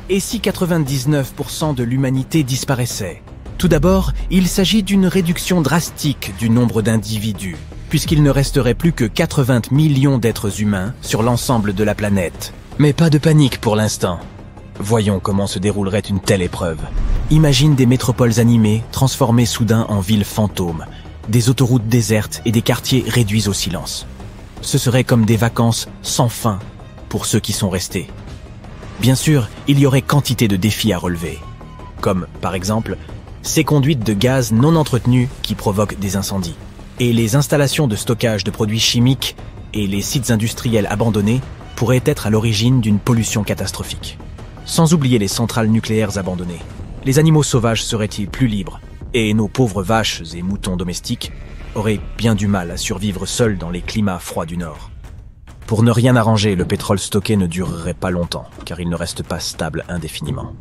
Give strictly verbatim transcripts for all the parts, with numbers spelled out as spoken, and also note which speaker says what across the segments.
Speaker 1: Et si quatre-vingt-dix-neuf pour cent de l'humanité disparaissait? Tout d'abord, il s'agit d'une réduction drastique du nombre d'individus, puisqu'il ne resterait plus que quatre-vingts millions d'êtres humains sur l'ensemble de la planète. Mais pas de panique pour l'instant. Voyons comment se déroulerait une telle épreuve. Imagine des métropoles animées transformées soudain en villes fantômes, des autoroutes désertes et des quartiers réduits au silence. Ce serait comme des vacances sans fin pour ceux qui sont restés. Bien sûr, il y aurait quantité de défis à relever, comme, par exemple, ces conduites de gaz non entretenues qui provoquent des incendies, et les installations de stockage de produits chimiques et les sites industriels abandonnés pourraient être à l'origine d'une pollution catastrophique. Sans oublier les centrales nucléaires abandonnées. Les animaux sauvages seraient-ils plus libres, et nos pauvres vaches et moutons domestiques auraient bien du mal à survivre seuls dans les climats froids du Nord. Pour ne rien arranger, le pétrole stocké ne durerait pas longtemps, car il ne reste pas stable indéfiniment.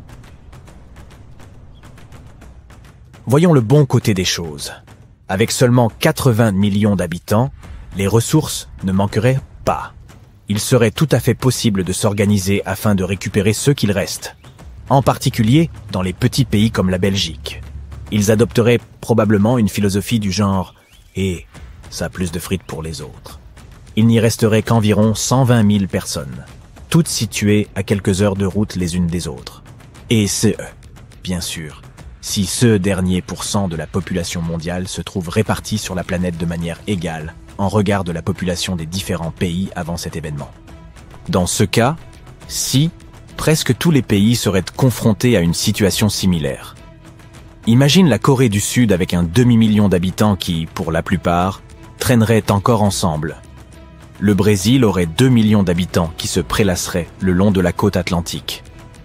Speaker 1: Voyons le bon côté des choses. Avec seulement quatre-vingts millions d'habitants, les ressources ne manqueraient pas. Il serait tout à fait possible de s'organiser afin de récupérer ce qu'il reste, en particulier dans les petits pays comme la Belgique. Ils adopteraient probablement une philosophie du genre « et ça a plus de frites pour les autres ». Il n'y resterait qu'environ cent vingt mille personnes, toutes situées à quelques heures de route les unes des autres. Et c'est eux, bien sûr, si ce dernier pourcent de la population mondiale se trouve réparti sur la planète de manière égale en regard de la population des différents pays avant cet événement. Dans ce cas, si, presque tous les pays seraient confrontés à une situation similaire. Imagine la Corée du Sud avec un demi-million d'habitants qui, pour la plupart, traîneraient encore ensemble. Le Brésil aurait deux millions d'habitants qui se prélasseraient le long de la côte atlantique.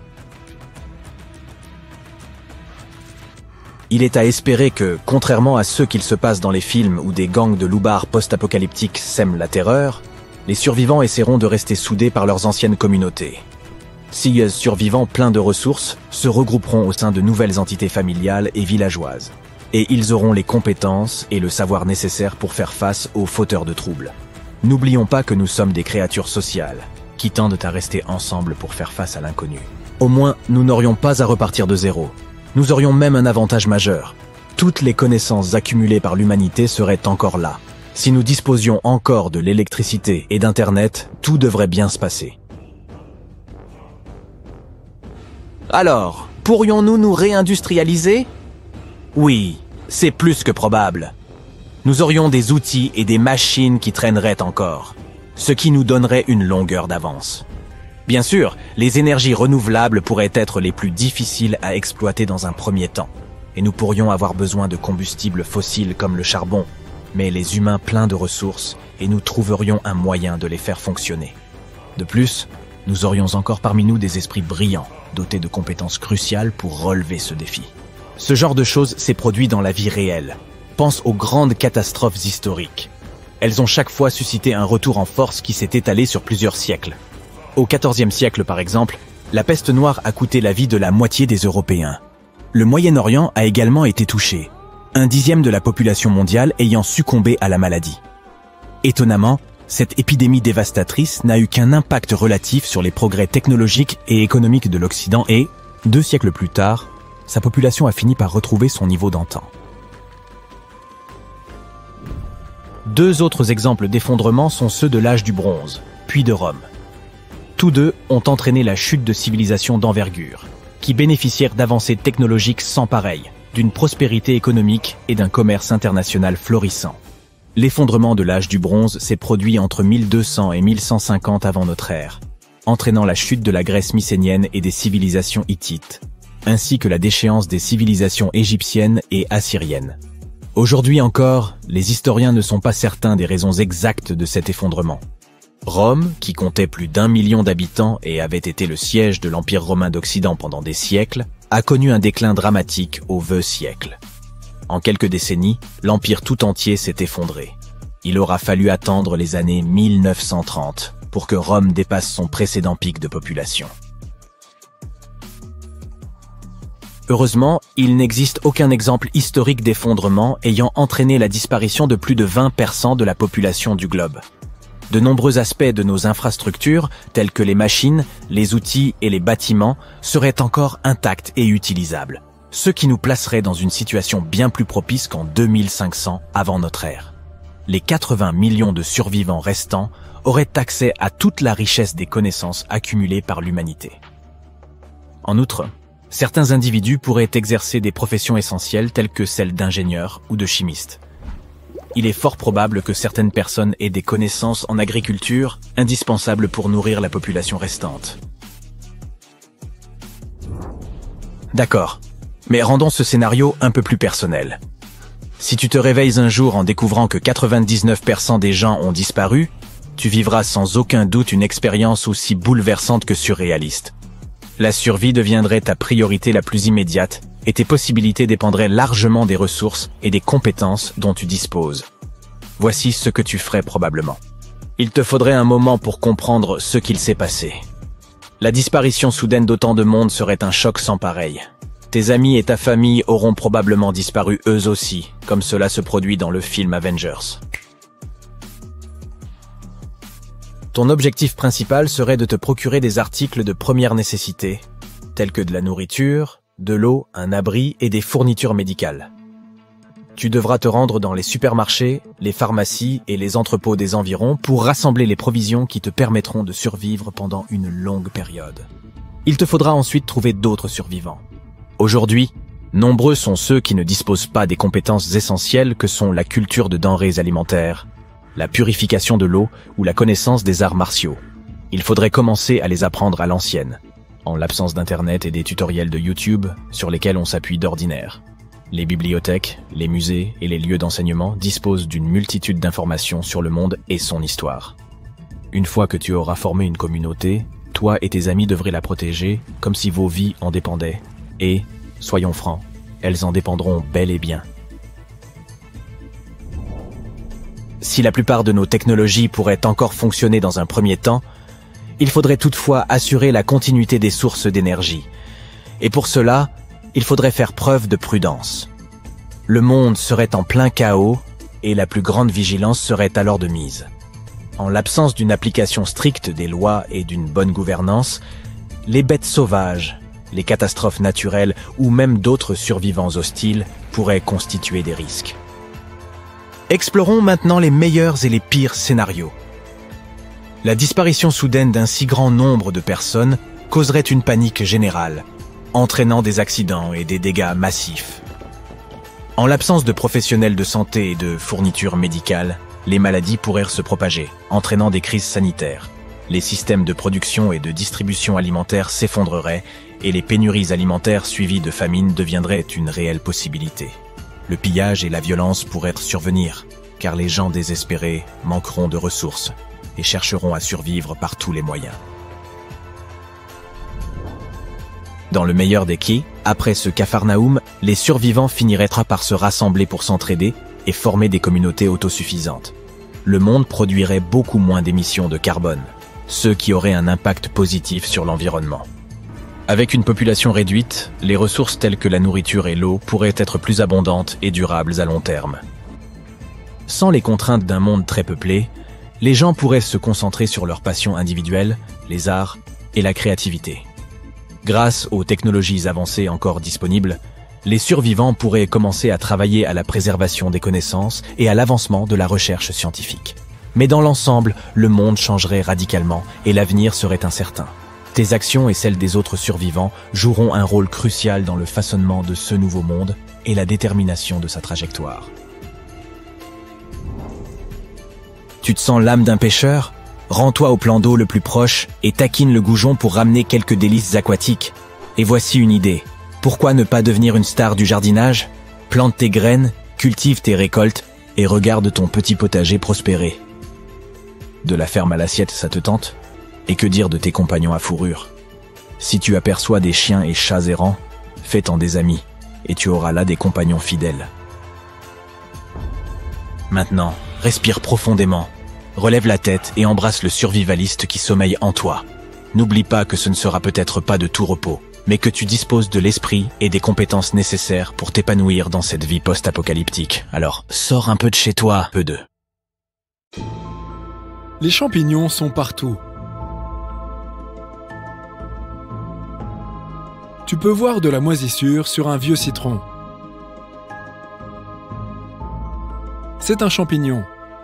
Speaker 1: Il est à espérer que, contrairement à ce qu'il se passe dans les films où des gangs de loupards post-apocalyptiques sèment la terreur, les survivants essaieront de rester soudés par leurs anciennes communautés. Ces survivants pleins de ressources se regrouperont au sein de nouvelles entités familiales et villageoises, et ils auront les compétences et le savoir nécessaires pour faire face aux fauteurs de troubles. N'oublions pas que nous sommes des créatures sociales, qui tendent à rester ensemble pour faire face à l'inconnu. Au moins, nous n'aurions pas à repartir de zéro. Nous aurions même un avantage majeur. Toutes les connaissances accumulées par l'humanité seraient encore là. Si nous disposions encore de l'électricité et d'Internet, tout devrait bien se passer. Alors, pourrions-nous nous réindustrialiser? Oui, c'est plus que probable. Nous aurions des outils et des machines qui traîneraient encore, ce qui nous donnerait une longueur d'avance. Bien sûr, les énergies renouvelables pourraient être les plus difficiles à exploiter dans un premier temps, et nous pourrions avoir besoin de combustibles fossiles comme le charbon, mais les humains pleins de ressources, et nous trouverions un moyen de les faire fonctionner. De plus, nous aurions encore parmi nous des esprits brillants, dotés de compétences cruciales pour relever ce défi. Ce genre de choses s'est produit dans la vie réelle. Pense aux grandes catastrophes historiques. Elles ont chaque fois suscité un retour en force qui s'est étalé sur plusieurs siècles. Au quatorzième siècle, par exemple, la peste noire a coûté la vie de la moitié des Européens. Le Moyen-Orient a également été touché, un dixième de la population mondiale ayant succombé à la maladie. Étonnamment, cette épidémie dévastatrice n'a eu qu'un impact relatif sur les progrès technologiques et économiques de l'Occident et, deux siècles plus tard, sa population a fini par retrouver son niveau d'antan. Deux autres exemples d'effondrement sont ceux de l'âge du bronze, puis de Rome. Tous deux ont entraîné la chute de civilisations d'envergure, qui bénéficièrent d'avancées technologiques sans pareilles, d'une prospérité économique et d'un commerce international florissant. L'effondrement de l'âge du bronze s'est produit entre mille deux cents et mille cent cinquante avant notre ère, entraînant la chute de la Grèce mycénienne et des civilisations hittites, ainsi que la déchéance des civilisations égyptiennes et assyriennes. Aujourd'hui encore, les historiens ne sont pas certains des raisons exactes de cet effondrement. Rome, qui comptait plus d'un million d'habitants et avait été le siège de l'Empire romain d'Occident pendant des siècles, a connu un déclin dramatique au vingtième siècle. En quelques décennies, l'Empire tout entier s'est effondré. Il aura fallu attendre les années mille neuf cent trente pour que Rome dépasse son précédent pic de population. Heureusement, il n'existe aucun exemple historique d'effondrement ayant entraîné la disparition de plus de vingt pour cent de la population du globe. De nombreux aspects de nos infrastructures, tels que les machines, les outils et les bâtiments, seraient encore intacts et utilisables, ce qui nous placerait dans une situation bien plus propice qu'en deux mille cinq cents avant notre ère. Les quatre-vingts millions de survivants restants auraient accès à toute la richesse des connaissances accumulées par l'humanité. En outre, certains individus pourraient exercer des professions essentielles telles que celles d'ingénieurs ou de chimistes. Il est fort probable que certaines personnes aient des connaissances en agriculture indispensables pour nourrir la population restante. D'accord, mais rendons ce scénario un peu plus personnel. Si tu te réveilles un jour en découvrant que quatre-vingt-dix-neuf pour cent des gens ont disparu, tu vivras sans aucun doute une expérience aussi bouleversante que surréaliste. La survie deviendrait ta priorité la plus immédiate et tes possibilités dépendraient largement des ressources et des compétences dont tu disposes. Voici ce que tu ferais probablement. Il te faudrait un moment pour comprendre ce qu'il s'est passé. La disparition soudaine d'autant de monde serait un choc sans pareil. Tes amis et ta famille auront probablement disparu eux aussi, comme cela se produit dans le film Avengers. Ton objectif principal serait de te procurer des articles de première nécessité, tels que de la nourriture, de l'eau, un abri et des fournitures médicales. Tu devras te rendre dans les supermarchés, les pharmacies et les entrepôts des environs pour rassembler les provisions qui te permettront de survivre pendant une longue période. Il te faudra ensuite trouver d'autres survivants. Aujourd'hui, nombreux sont ceux qui ne disposent pas des compétences essentielles que sont la culture de denrées alimentaires, la purification de l'eau ou la connaissance des arts martiaux. Il faudrait commencer à les apprendre à l'ancienne, en l'absence d'Internet et des tutoriels de YouTube sur lesquels on s'appuie d'ordinaire. Les bibliothèques, les musées et les lieux d'enseignement disposent d'une multitude d'informations sur le monde et son histoire. Une fois que tu auras formé une communauté, toi et tes amis devraient la protéger comme si vos vies en dépendaient. Et, soyons francs, elles en dépendront bel et bien. Si la plupart de nos technologies pourraient encore fonctionner dans un premier temps, il faudrait toutefois assurer la continuité des sources d'énergie. Et pour cela, il faudrait faire preuve de prudence. Le monde serait en plein chaos et la plus grande vigilance serait alors de mise. En l'absence d'une application stricte des lois et d'une bonne gouvernance, les bêtes sauvages, les catastrophes naturelles ou même d'autres survivants hostiles pourraient constituer des risques. Explorons maintenant les meilleurs et les pires scénarios. La disparition soudaine d'un si grand nombre de personnes causerait une panique générale, entraînant des accidents et des dégâts massifs. En l'absence de professionnels de santé et de fournitures médicales, les maladies pourraient se propager, entraînant des crises sanitaires. Les systèmes de production et de distribution alimentaire s'effondreraient et les pénuries alimentaires suivies de famine deviendraient une réelle possibilité. Le pillage et la violence pourraient survenir, car les gens désespérés manqueront de ressources et chercheront à survivre par tous les moyens. Dans le meilleur des cas, après ce Capharnaüm, les survivants finiraient par se rassembler pour s'entraider et former des communautés autosuffisantes. Le monde produirait beaucoup moins d'émissions de carbone, ce qui aurait un impact positif sur l'environnement. Avec une population réduite, les ressources telles que la nourriture et l'eau pourraient être plus abondantes et durables à long terme. Sans les contraintes d'un monde très peuplé, les gens pourraient se concentrer sur leurs passions individuelles, les arts et la créativité. Grâce aux technologies avancées encore disponibles, les survivants pourraient commencer à travailler à la préservation des connaissances et à l'avancement de la recherche scientifique. Mais dans l'ensemble, le monde changerait radicalement et l'avenir serait incertain. Tes actions et celles des autres survivants joueront un rôle crucial dans le façonnement de ce nouveau monde et la détermination de sa trajectoire. Tu te sens l'âme d'un pêcheur ? Rends-toi au plan d'eau le plus proche et taquine le goujon pour ramener quelques délices aquatiques. Et voici une idée. Pourquoi ne pas devenir une star du jardinage ? Plante tes graines, cultive tes récoltes et regarde ton petit potager prospérer. De la ferme à l'assiette, ça te tente ? Et que dire de tes compagnons à fourrure ? Si tu aperçois des chiens et chats errants, fais-t'en des amis, et tu auras là des compagnons fidèles. Maintenant, respire profondément, relève la tête et embrasse le survivaliste qui sommeille en toi. N'oublie pas que ce ne sera peut-être pas de tout repos, mais que tu disposes de l'esprit et des compétences nécessaires pour t'épanouir dans cette vie post-apocalyptique. Alors, sors un peu de chez toi, peu de.
Speaker 2: Les champignons sont partout. Tu peux voir de la moisissure sur un vieux citron. C'est un champignon.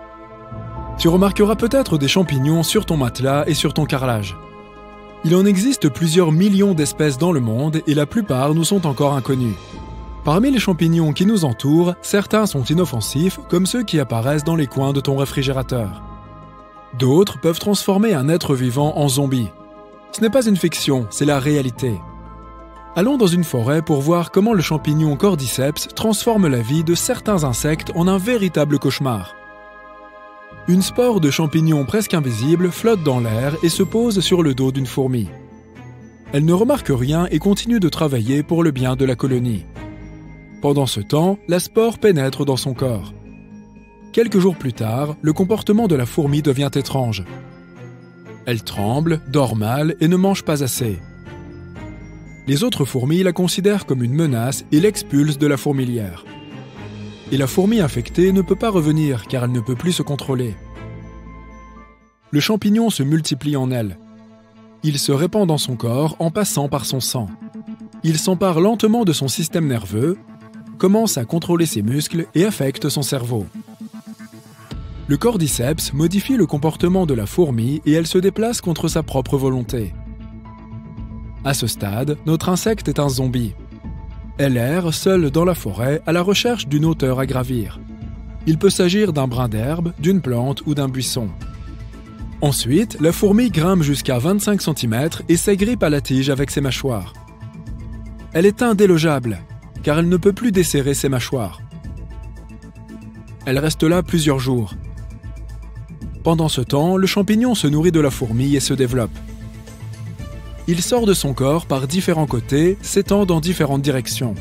Speaker 2: Tu remarqueras peut-être des champignons sur ton matelas et sur ton carrelage. Il en existe plusieurs millions d'espèces dans le monde et la plupart nous sont encore inconnus. Parmi les champignons qui nous entourent, certains sont inoffensifs, comme ceux qui apparaissent dans les coins de ton réfrigérateur. D'autres peuvent transformer un être vivant en zombie. Ce n'est pas une fiction, c'est la réalité. Allons dans une forêt pour voir comment le champignon Cordyceps transforme la vie de certains insectes en un véritable cauchemar. Une spore de champignon presque invisible flotte dans l'air et se pose sur le dos d'une fourmi. Elle ne remarque rien et continue de travailler pour le bien de la colonie. Pendant ce temps, la spore pénètre dans son corps. Quelques jours plus tard, le comportement de la fourmi devient étrange. Elle tremble, dort mal et ne mange pas assez. Les autres fourmis la considèrent comme une menace et l'expulsent de la fourmilière. Et la fourmi infectée ne peut pas revenir car elle ne peut plus se contrôler. Le champignon se multiplie en elle. Il se répand dans son corps en passant par son sang. Il s'empare lentement de son système nerveux, commence à contrôler ses muscles et affecte son cerveau. Le cordyceps modifie le comportement de la fourmi et elle se déplace contre sa propre volonté. À ce stade, notre insecte est un zombie. Elle erre seule dans la forêt à la recherche d'une hauteur à gravir. Il peut s'agir d'un brin d'herbe, d'une plante ou d'un buisson. Ensuite, la fourmi grimpe jusqu'à vingt-cinq centimètres et s'agrippe à la tige avec ses mâchoires. Elle est indélogeable, car elle ne peut plus desserrer ses mâchoires. Elle reste là plusieurs jours. Pendant ce temps, le champignon se nourrit de la fourmi et se développe. Il sort de son corps par différents côtés, s'étend dans différentes directions.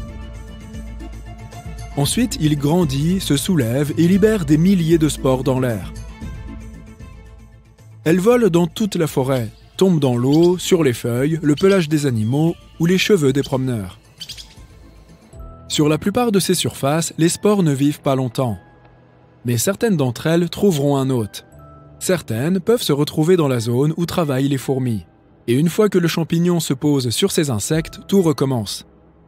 Speaker 2: Ensuite, il grandit, se soulève et libère des milliers de spores dans l'air. Elle vole dans toute la forêt, tombe dans l'eau, sur les feuilles, le pelage des animaux ou les cheveux des promeneurs. Sur la plupart de ces surfaces, les spores ne vivent pas longtemps. Mais certaines d'entre elles trouveront un hôte. Certaines peuvent se retrouver dans la zone où travaillent les fourmis. Et une fois que le champignon se pose sur ces insectes, tout recommence.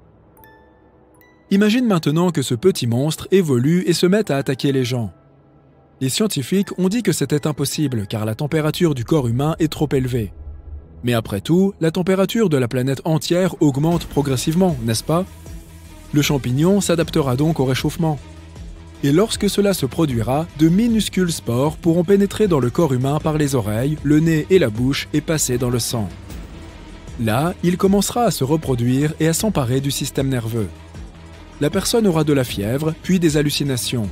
Speaker 2: Imagine maintenant que ce petit monstre évolue et se mette à attaquer les gens. Les scientifiques ont dit que c'était impossible car la température du corps humain est trop élevée. Mais après tout, la température de la planète entière augmente progressivement, n'est-ce pas? Le champignon s'adaptera donc au réchauffement. Et lorsque cela se produira, de minuscules spores pourront pénétrer dans le corps humain par les oreilles, le nez et la bouche et passer dans le sang. Là, il commencera à se reproduire et à s'emparer du système nerveux. La personne aura de la fièvre, puis des hallucinations.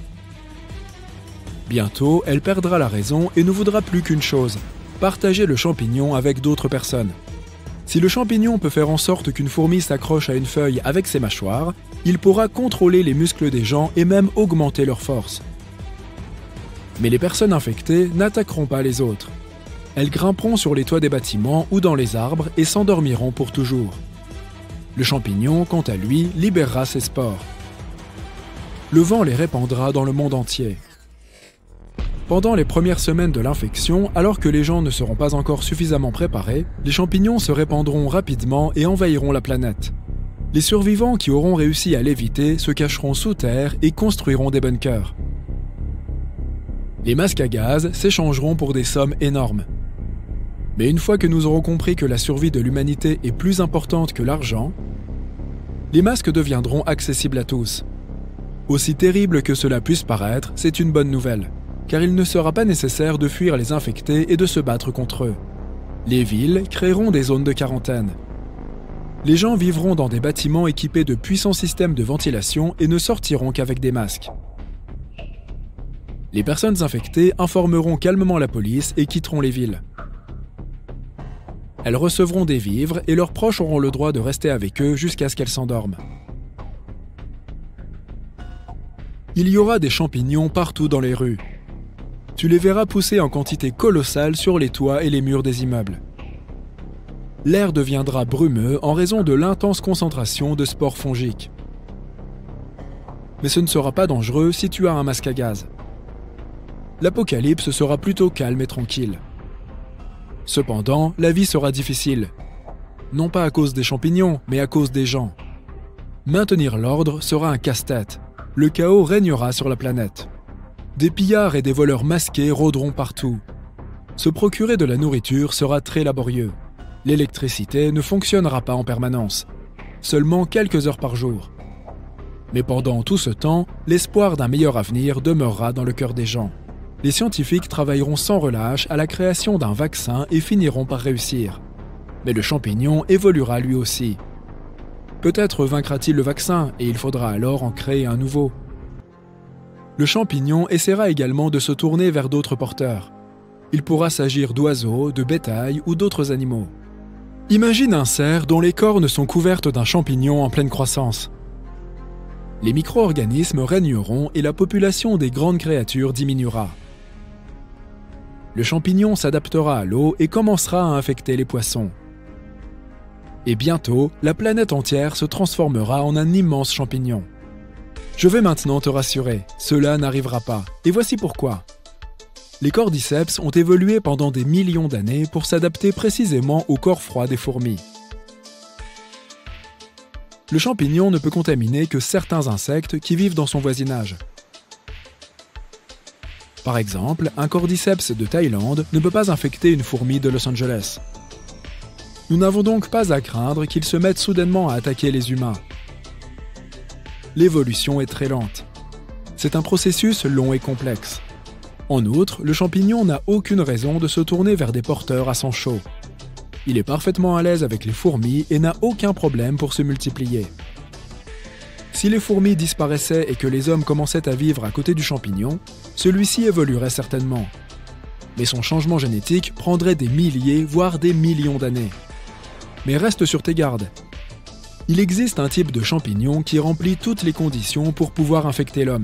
Speaker 2: Bientôt, elle perdra la raison et ne voudra plus qu'une chose, partager le champignon avec d'autres personnes. Si le champignon peut faire en sorte qu'une fourmi s'accroche à une feuille avec ses mâchoires, il pourra contrôler les muscles des gens et même augmenter leur force. Mais les personnes infectées n'attaqueront pas les autres. Elles grimperont sur les toits des bâtiments ou dans les arbres et s'endormiront pour toujours. Le champignon, quant à lui, libérera ses spores. Le vent les répandra dans le monde entier. Pendant les premières semaines de l'infection, alors que les gens ne seront pas encore suffisamment préparés, les champignons se répandront rapidement et envahiront la planète. Les survivants qui auront réussi à l'éviter se cacheront sous terre et construiront des bunkers. Les masques à gaz s'échangeront pour des sommes énormes. Mais une fois que nous aurons compris que la survie de l'humanité est plus importante que l'argent, les masques deviendront accessibles à tous. Aussi terrible que cela puisse paraître, c'est une bonne nouvelle, car il ne sera pas nécessaire de fuir les infectés et de se battre contre eux. Les villes créeront des zones de quarantaine. Les gens vivront dans des bâtiments équipés de puissants systèmes de ventilation et ne sortiront qu'avec des masques. Les personnes infectées informeront calmement la police et quitteront les villes. Elles recevront des vivres et leurs proches auront le droit de rester avec eux jusqu'à ce qu'elles s'endorment. Il y aura des champignons partout dans les rues. Tu les verras pousser en quantité colossale sur les toits et les murs des immeubles. L'air deviendra brumeux en raison de l'intense concentration de spores fongiques. Mais ce ne sera pas dangereux si tu as un masque à gaz. l'apocalypse sera plutôt calme et tranquille. Cependant, la vie sera difficile. Non pas à cause des champignons, mais à cause des gens. Maintenir l'ordre sera un casse-tête. Le chaos régnera sur la planète. Des pillards et des voleurs masqués rôderont partout. Se procurer de la nourriture sera très laborieux. L'électricité ne fonctionnera pas en permanence. Seulement quelques heures par jour. Mais pendant tout ce temps, l'espoir d'un meilleur avenir demeurera dans le cœur des gens. Les scientifiques travailleront sans relâche à la création d'un vaccin et finiront par réussir. Mais le champignon évoluera lui aussi. Peut-être vaincra-t-il le vaccin et il faudra alors en créer un nouveau. Le champignon essaiera également de se tourner vers d'autres porteurs. Il pourra s'agir d'oiseaux, de bétail ou d'autres animaux. Imagine un cerf dont les cornes sont couvertes d'un champignon en pleine croissance. Les micro-organismes régneront et la population des grandes créatures diminuera. Le champignon s'adaptera à l'eau et commencera à infecter les poissons. Et bientôt, la planète entière se transformera en un immense champignon. Je vais maintenant te rassurer, cela n'arrivera pas. Et voici pourquoi. Les cordyceps ont évolué pendant des millions d'années pour s'adapter précisément au corps froid des fourmis. Le champignon ne peut contaminer que certains insectes qui vivent dans son voisinage. Par exemple, un cordyceps de Thaïlande ne peut pas infecter une fourmi de Los Angeles. Nous n'avons donc pas à craindre qu'ils se mettent soudainement à attaquer les humains. L'évolution est très lente. C'est un processus long et complexe. En outre, le champignon n'a aucune raison de se tourner vers des porteurs à sang chaud. Il est parfaitement à l'aise avec les fourmis et n'a aucun problème pour se multiplier. Si les fourmis disparaissaient et que les hommes commençaient à vivre à côté du champignon, celui-ci évoluerait certainement. Mais son changement génétique prendrait des milliers, voire des millions d'années. Mais reste sur tes gardes. Il existe un type de champignon qui remplit toutes les conditions pour pouvoir infecter l'homme.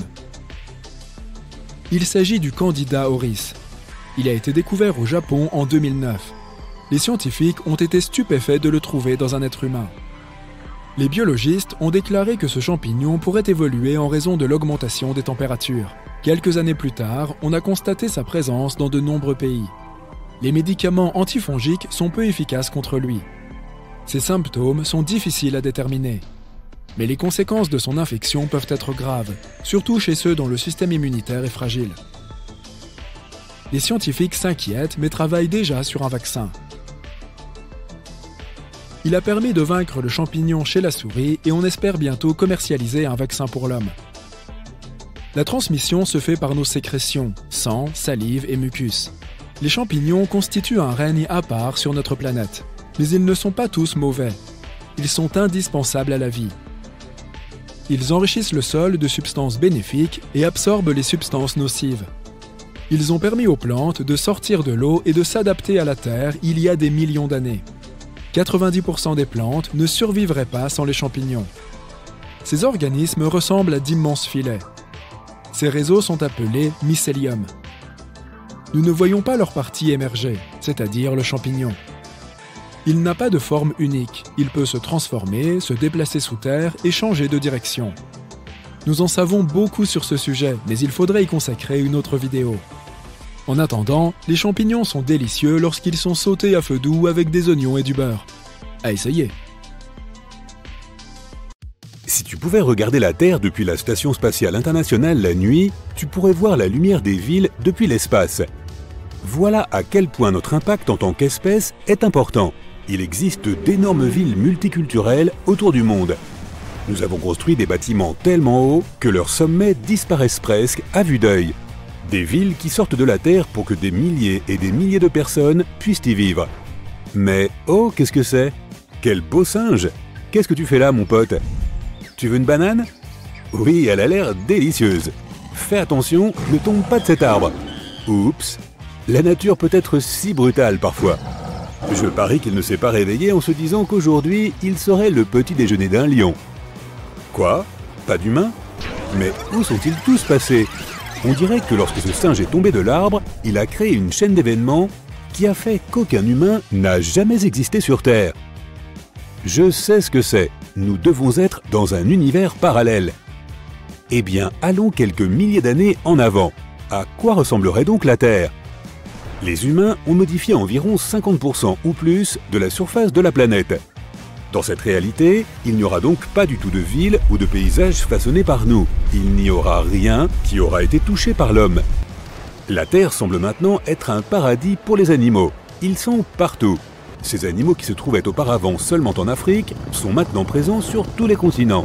Speaker 2: Il s'agit du Candida auris. Il a été découvert au Japon en deux mille neuf. Les scientifiques ont été stupéfaits de le trouver dans un être humain. Les biologistes ont déclaré que ce champignon pourrait évoluer en raison de l'augmentation des températures. Quelques années plus tard, on a constaté sa présence dans de nombreux pays. Les médicaments antifongiques sont peu efficaces contre lui. Ses symptômes sont difficiles à déterminer. Mais les conséquences de son infection peuvent être graves, surtout chez ceux dont le système immunitaire est fragile. Les scientifiques s'inquiètent mais travaillent déjà sur un vaccin. Il a permis de vaincre le champignon chez la souris et on espère bientôt commercialiser un vaccin pour l'homme. La transmission se fait par nos sécrétions, sang, salive et mucus. Les champignons constituent un règne à part sur notre planète. Mais ils ne sont pas tous mauvais. Ils sont indispensables à la vie. Ils enrichissent le sol de substances bénéfiques et absorbent les substances nocives. Ils ont permis aux plantes de sortir de l'eau et de s'adapter à la terre il y a des millions d'années. quatre-vingt-dix pour cent des plantes ne survivraient pas sans les champignons. Ces organismes ressemblent à d'immenses filets. Ces réseaux sont appelés mycéliums. Nous ne voyons pas leur partie émerger, c'est-à-dire le champignon. Il n'a pas de forme unique, il peut se transformer, se déplacer sous terre et changer de direction. Nous en savons beaucoup sur ce sujet, mais il faudrait y consacrer une autre vidéo. En attendant, les champignons sont délicieux lorsqu'ils sont sautés à feu doux avec des oignons et du beurre. À essayer.
Speaker 3: Si tu pouvais regarder la Terre depuis la Station spatiale internationale la nuit, tu pourrais voir la lumière des villes depuis l'espace. Voilà à quel point notre impact en tant qu'espèce est important. Il existe d'énormes villes multiculturelles autour du monde. Nous avons construit des bâtiments tellement hauts que leurs sommets disparaissent presque à vue d'œil. Des villes qui sortent de la Terre pour que des milliers et des milliers de personnes puissent y vivre. Mais oh, qu'est-ce que c'est? Quel beau singe! Qu'est-ce que tu fais là, mon pote? Tu veux une banane? Oui, elle a l'air délicieuse. Fais attention, ne tombe pas de cet arbre. Oups, la nature peut être si brutale parfois. Je parie qu'il ne s'est pas réveillé en se disant qu'aujourd'hui, il serait le petit déjeuner d'un lion. Quoi? Pas d'humains? Mais où sont-ils tous passés? On dirait que lorsque ce singe est tombé de l'arbre, il a créé une chaîne d'événements qui a fait qu'aucun humain n'a jamais existé sur Terre. Je sais ce que c'est. Nous devons être dans un univers parallèle. Eh bien, allons quelques milliers d'années en avant. À quoi ressemblerait donc la Terre? Les humains ont modifié environ cinquante pour cent ou plus de la surface de la planète. Dans cette réalité, il n'y aura donc pas du tout de villes ou de paysages façonnés par nous. Il n'y aura rien qui aura été touché par l'homme. La Terre semble maintenant être un paradis pour les animaux. Ils sont partout. Ces animaux qui se trouvaient auparavant seulement en Afrique sont maintenant présents sur tous les continents.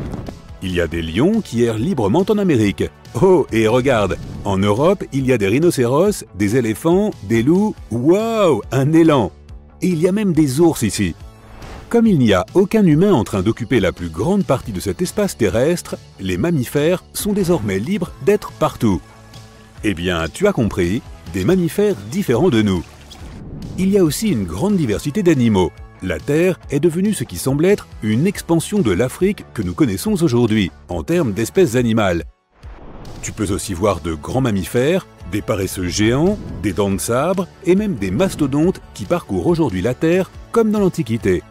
Speaker 3: Il y a des lions qui errent librement en Amérique. Oh, et regarde, en Europe, il y a des rhinocéros, des éléphants, des loups, waouh, un élan! Et il y a même des ours ici. Comme il n'y a aucun humain en train d'occuper la plus grande partie de cet espace terrestre, les mammifères sont désormais libres d'être partout. Eh bien, tu as compris, des mammifères différents de nous. Il y a aussi une grande diversité d'animaux. La Terre est devenue ce qui semble être une expansion de l'Afrique que nous connaissons aujourd'hui, en termes d'espèces animales. Tu peux aussi voir de grands mammifères, des paresseux géants, des dents de sabre et même des mastodontes qui parcourent aujourd'hui la Terre comme dans l'Antiquité.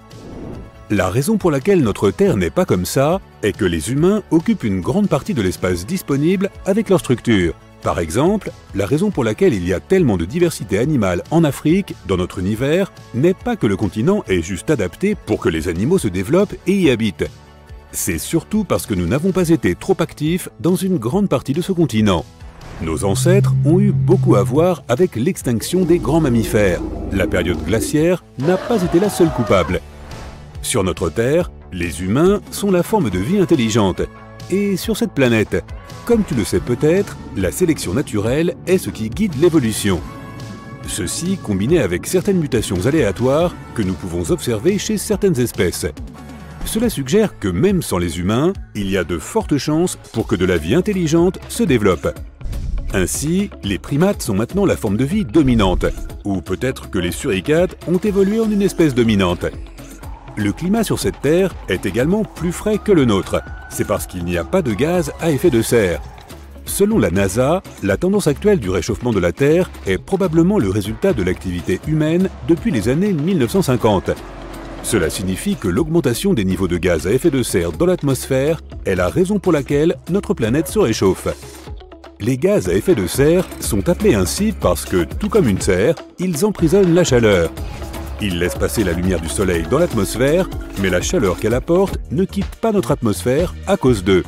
Speaker 3: La raison pour laquelle notre Terre n'est pas comme ça est que les humains occupent une grande partie de l'espace disponible avec leur structure. Par exemple, la raison pour laquelle il y a tellement de diversité animale en Afrique, dans notre univers, n'est pas que le continent est juste adapté pour que les animaux se développent et y habitent. C'est surtout parce que nous n'avons pas été trop actifs dans une grande partie de ce continent. Nos ancêtres ont eu beaucoup à voir avec l'extinction des grands mammifères. La période glaciaire n'a pas été la seule coupable. Sur notre Terre, les humains sont la forme de vie intelligente. Et sur cette planète, comme tu le sais peut-être, la sélection naturelle est ce qui guide l'évolution. Ceci combiné avec certaines mutations aléatoires que nous pouvons observer chez certaines espèces. Cela suggère que même sans les humains, il y a de fortes chances pour que de la vie intelligente se développe. Ainsi, les primates sont maintenant la forme de vie dominante, ou peut-être que les suricates ont évolué en une espèce dominante. Le climat sur cette Terre est également plus frais que le nôtre. C'est parce qu'il n'y a pas de gaz à effet de serre. Selon la NASA, la tendance actuelle du réchauffement de la Terre est probablement le résultat de l'activité humaine depuis les années mille neuf cent cinquante. Cela signifie que l'augmentation des niveaux de gaz à effet de serre dans l'atmosphère est la raison pour laquelle notre planète se réchauffe. Les gaz à effet de serre sont appelés ainsi parce que, tout comme une serre, ils emprisonnent la chaleur. Ils laissent passer la lumière du soleil dans l'atmosphère, mais la chaleur qu'elle apporte ne quitte pas notre atmosphère à cause d'eux.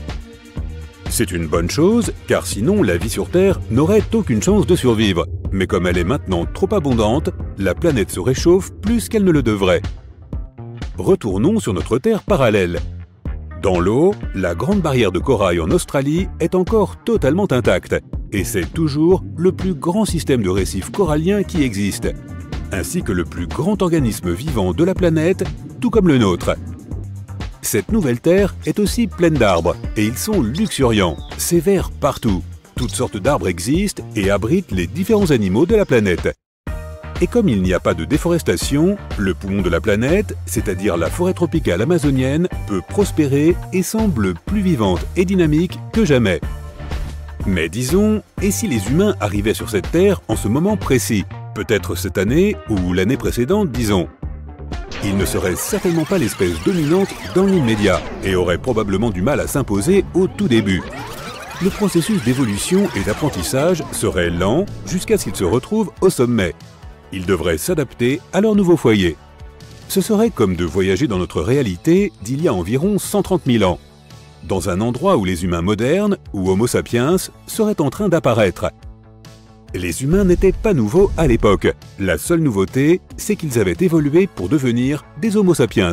Speaker 3: C'est une bonne chose, car sinon la vie sur Terre n'aurait aucune chance de survivre. Mais comme elle est maintenant trop abondante, la planète se réchauffe plus qu'elle ne le devrait. Retournons sur notre Terre parallèle. Dans l'eau, la grande barrière de corail en Australie est encore totalement intacte, et c'est toujours le plus grand système de récifs coralliens qui existe, ainsi que le plus grand organisme vivant de la planète, tout comme le nôtre. Cette nouvelle Terre est aussi pleine d'arbres, et ils sont luxuriants, c'est vert partout. Toutes sortes d'arbres existent et abritent les différents animaux de la planète. Et comme il n'y a pas de déforestation, le poumon de la planète, c'est-à-dire la forêt tropicale amazonienne, peut prospérer et semble plus vivante et dynamique que jamais. Mais disons, et si les humains arrivaient sur cette Terre en ce moment précis, peut-être cette année ou l'année précédente, disons. Ils ne seraient certainement pas l'espèce dominante dans l'immédiat et auraient probablement du mal à s'imposer au tout début. Le processus d'évolution et d'apprentissage serait lent jusqu'à ce qu'ils se retrouvent au sommet. Ils devraient s'adapter à leur nouveau foyer. Ce serait comme de voyager dans notre réalité d'il y a environ cent trente mille ans, dans un endroit où les humains modernes, ou Homo sapiens, seraient en train d'apparaître. Les humains n'étaient pas nouveaux à l'époque. La seule nouveauté, c'est qu'ils avaient évolué pour devenir des Homo sapiens.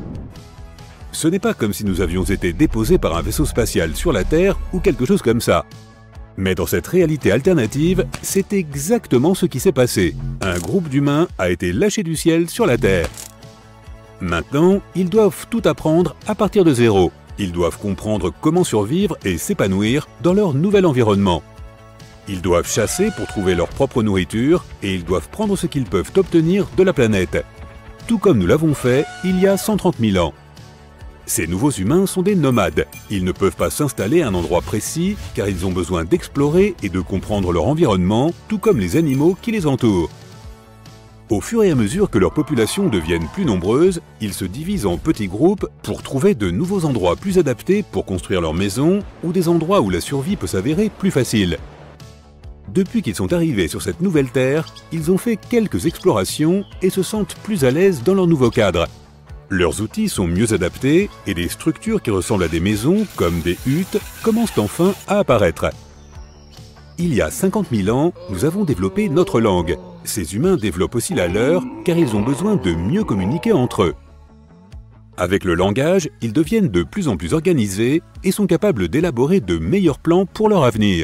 Speaker 3: Ce n'est pas comme si nous avions été déposés par un vaisseau spatial sur la Terre ou quelque chose comme ça. Mais dans cette réalité alternative, c'est exactement ce qui s'est passé. Un groupe d'humains a été lâché du ciel sur la Terre. Maintenant, ils doivent tout apprendre à partir de zéro. Ils doivent comprendre comment survivre et s'épanouir dans leur nouvel environnement. Ils doivent chasser pour trouver leur propre nourriture et ils doivent prendre ce qu'ils peuvent obtenir de la planète. Tout comme nous l'avons fait il y a cent trente mille ans. Ces nouveaux humains sont des nomades. Ils ne peuvent pas s'installer à un endroit précis car ils ont besoin d'explorer et de comprendre leur environnement, tout comme les animaux qui les entourent. Au fur et à mesure que leurs populations deviennent plus nombreuses, ils se divisent en petits groupes pour trouver de nouveaux endroits plus adaptés pour construire leur maison ou des endroits où la survie peut s'avérer plus facile. Depuis qu'ils sont arrivés sur cette nouvelle terre, ils ont fait quelques explorations et se sentent plus à l'aise dans leur nouveau cadre. Leurs outils sont mieux adaptés et des structures qui ressemblent à des maisons, comme des huttes, commencent enfin à apparaître. Il y a cinquante mille ans, nous avons développé notre langue. Ces humains développent aussi la leur car ils ont besoin de mieux communiquer entre eux. Avec le langage, ils deviennent de plus en plus organisés et sont capables d'élaborer de meilleurs plans pour leur avenir.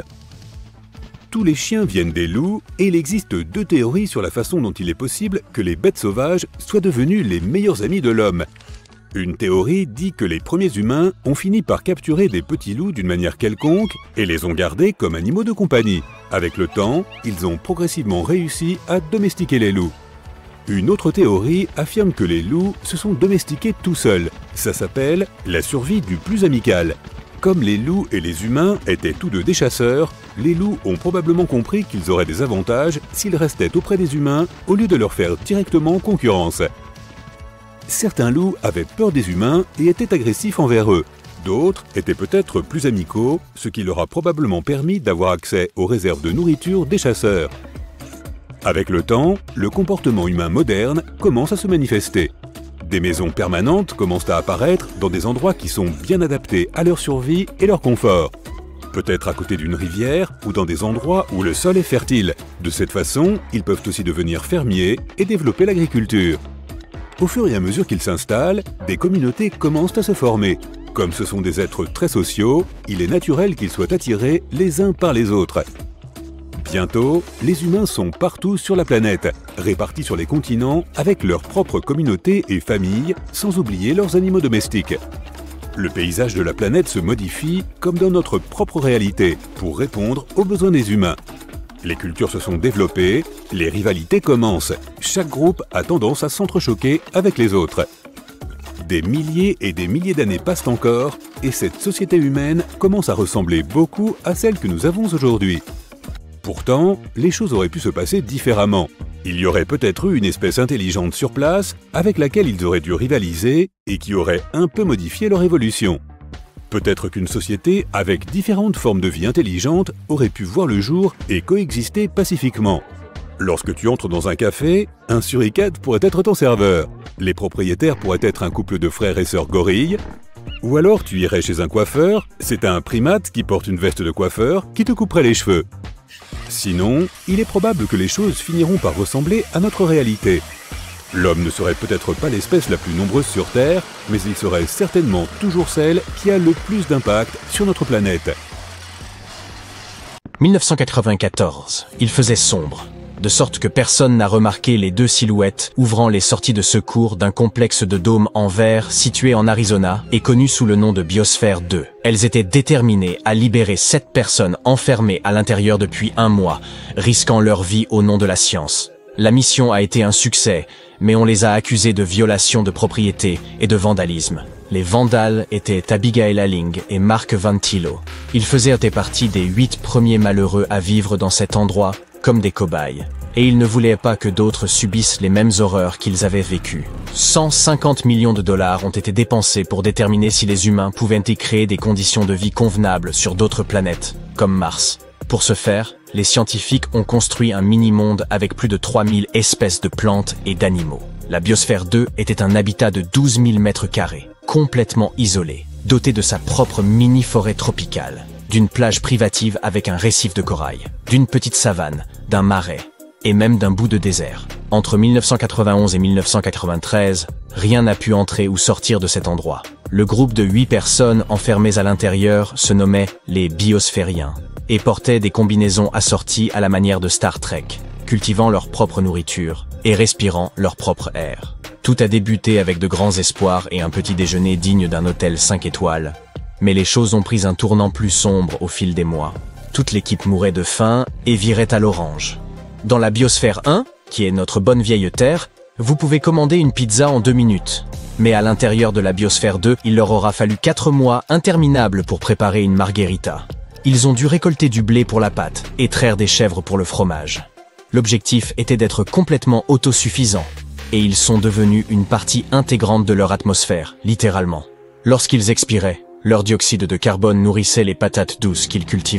Speaker 3: Tous les chiens viennent des loups et il existe deux théories sur la façon dont il est possible que les bêtes sauvages soient devenues les meilleurs amis de l'homme. Une théorie dit que les premiers humains ont fini par capturer des petits loups d'une manière quelconque et les ont gardés comme animaux de compagnie. Avec le temps, ils ont progressivement réussi à domestiquer les loups. Une autre théorie affirme que les loups se sont domestiqués tout seuls. Ça s'appelle la survie du plus amical. Comme les loups et les humains étaient tous deux des chasseurs, les loups ont probablement compris qu'ils auraient des avantages s'ils restaient auprès des humains au lieu de leur faire directement concurrence. Certains loups avaient peur des humains et étaient agressifs envers eux. D'autres étaient peut-être plus amicaux, ce qui leur a probablement permis d'avoir accès aux réserves de nourriture des chasseurs. Avec le temps, le comportement humain moderne commence à se manifester. Des maisons permanentes commencent à apparaître dans des endroits qui sont bien adaptés à leur survie et leur confort. Peut-être à côté d'une rivière ou dans des endroits où le sol est fertile. De cette façon, ils peuvent aussi devenir fermiers et développer l'agriculture. Au fur et à mesure qu'ils s'installent, des communautés commencent à se former. Comme ce sont des êtres très sociaux, il est naturel qu'ils soient attirés les uns par les autres. Bientôt, les humains sont partout sur la planète, répartis sur les continents avec leurs propres communautés et familles, sans oublier leurs animaux domestiques. Le paysage de la planète se modifie comme dans notre propre réalité, pour répondre aux besoins des humains. Les cultures se sont développées, les rivalités commencent. Chaque groupe a tendance à s'entrechoquer avec les autres. Des milliers et des milliers d'années passent encore, et cette société humaine commence à ressembler beaucoup à celle que nous avons aujourd'hui. Pourtant, les choses auraient pu se passer différemment. Il y aurait peut-être eu une espèce intelligente sur place avec laquelle ils auraient dû rivaliser et qui aurait un peu modifié leur évolution. Peut-être qu'une société avec différentes formes de vie intelligentes aurait pu voir le jour et coexister pacifiquement. Lorsque tu entres dans un café, un suricate pourrait être ton serveur. Les propriétaires pourraient être un couple de frères et sœurs gorilles. Ou alors tu irais chez un coiffeur, c'est un primate qui porte une veste de coiffeur qui te couperait les cheveux. Sinon, il est probable que les choses finiront par ressembler à notre réalité. L'homme ne serait peut-être pas l'espèce la plus nombreuse sur Terre, mais il serait certainement toujours celle qui a le plus d'impact sur notre planète.
Speaker 1: mille neuf cent quatre-vingt-quatorze. Il faisait sombre, de sorte que personne n'a remarqué les deux silhouettes ouvrant les sorties de secours d'un complexe de dômes en verre situé en Arizona et connu sous le nom de Biosphère deux. Elles étaient déterminées à libérer sept personnes enfermées à l'intérieur depuis un mois, risquant leur vie au nom de la science. La mission a été un succès, mais on les a accusés de violation de propriété et de vandalisme. Les vandales étaient Abigail Alling et Mark Vantillo. Ils faisaient partie des huit premiers malheureux à vivre dans cet endroit comme des cobayes. Et ils ne voulaient pas que d'autres subissent les mêmes horreurs qu'ils avaient vécues. cent cinquante millions de dollars ont été dépensés pour déterminer si les humains pouvaient y créer des conditions de vie convenables sur d'autres planètes, comme Mars. Pour ce faire, les scientifiques ont construit un mini-monde avec plus de trois mille espèces de plantes et d'animaux. La Biosphère deux était un habitat de douze mille mètres carrés, complètement isolé, doté de sa propre mini-forêt tropicale, d'une plage privative avec un récif de corail, d'une petite savane, d'un marais, et même d'un bout de désert. Entre mille neuf cent quatre-vingt-onze et mille neuf cent quatre-vingt-treize, rien n'a pu entrer ou sortir de cet endroit. Le groupe de huit personnes enfermées à l'intérieur se nommait les Biosphériens et portaient des combinaisons assorties à la manière de Star Trek, cultivant leur propre nourriture et respirant leur propre air. Tout a débuté avec de grands espoirs et un petit déjeuner digne d'un hôtel cinq étoiles. Mais les choses ont pris un tournant plus sombre au fil des mois. Toute l'équipe mourait de faim et virait à l'orange. Dans la Biosphère un, qui est notre bonne vieille Terre, vous pouvez commander une pizza en deux minutes. Mais à l'intérieur de la Biosphère deux, il leur aura fallu quatre mois interminables pour préparer une margherita. Ils ont dû récolter du blé pour la pâte et traire des chèvres pour le fromage. L'objectif était d'être complètement autosuffisants, et ils sont devenus une partie intégrante de leur atmosphère, littéralement. Lorsqu'ils expiraient, leur dioxyde de carbone nourrissait les patates douces qu'ils cultivaient.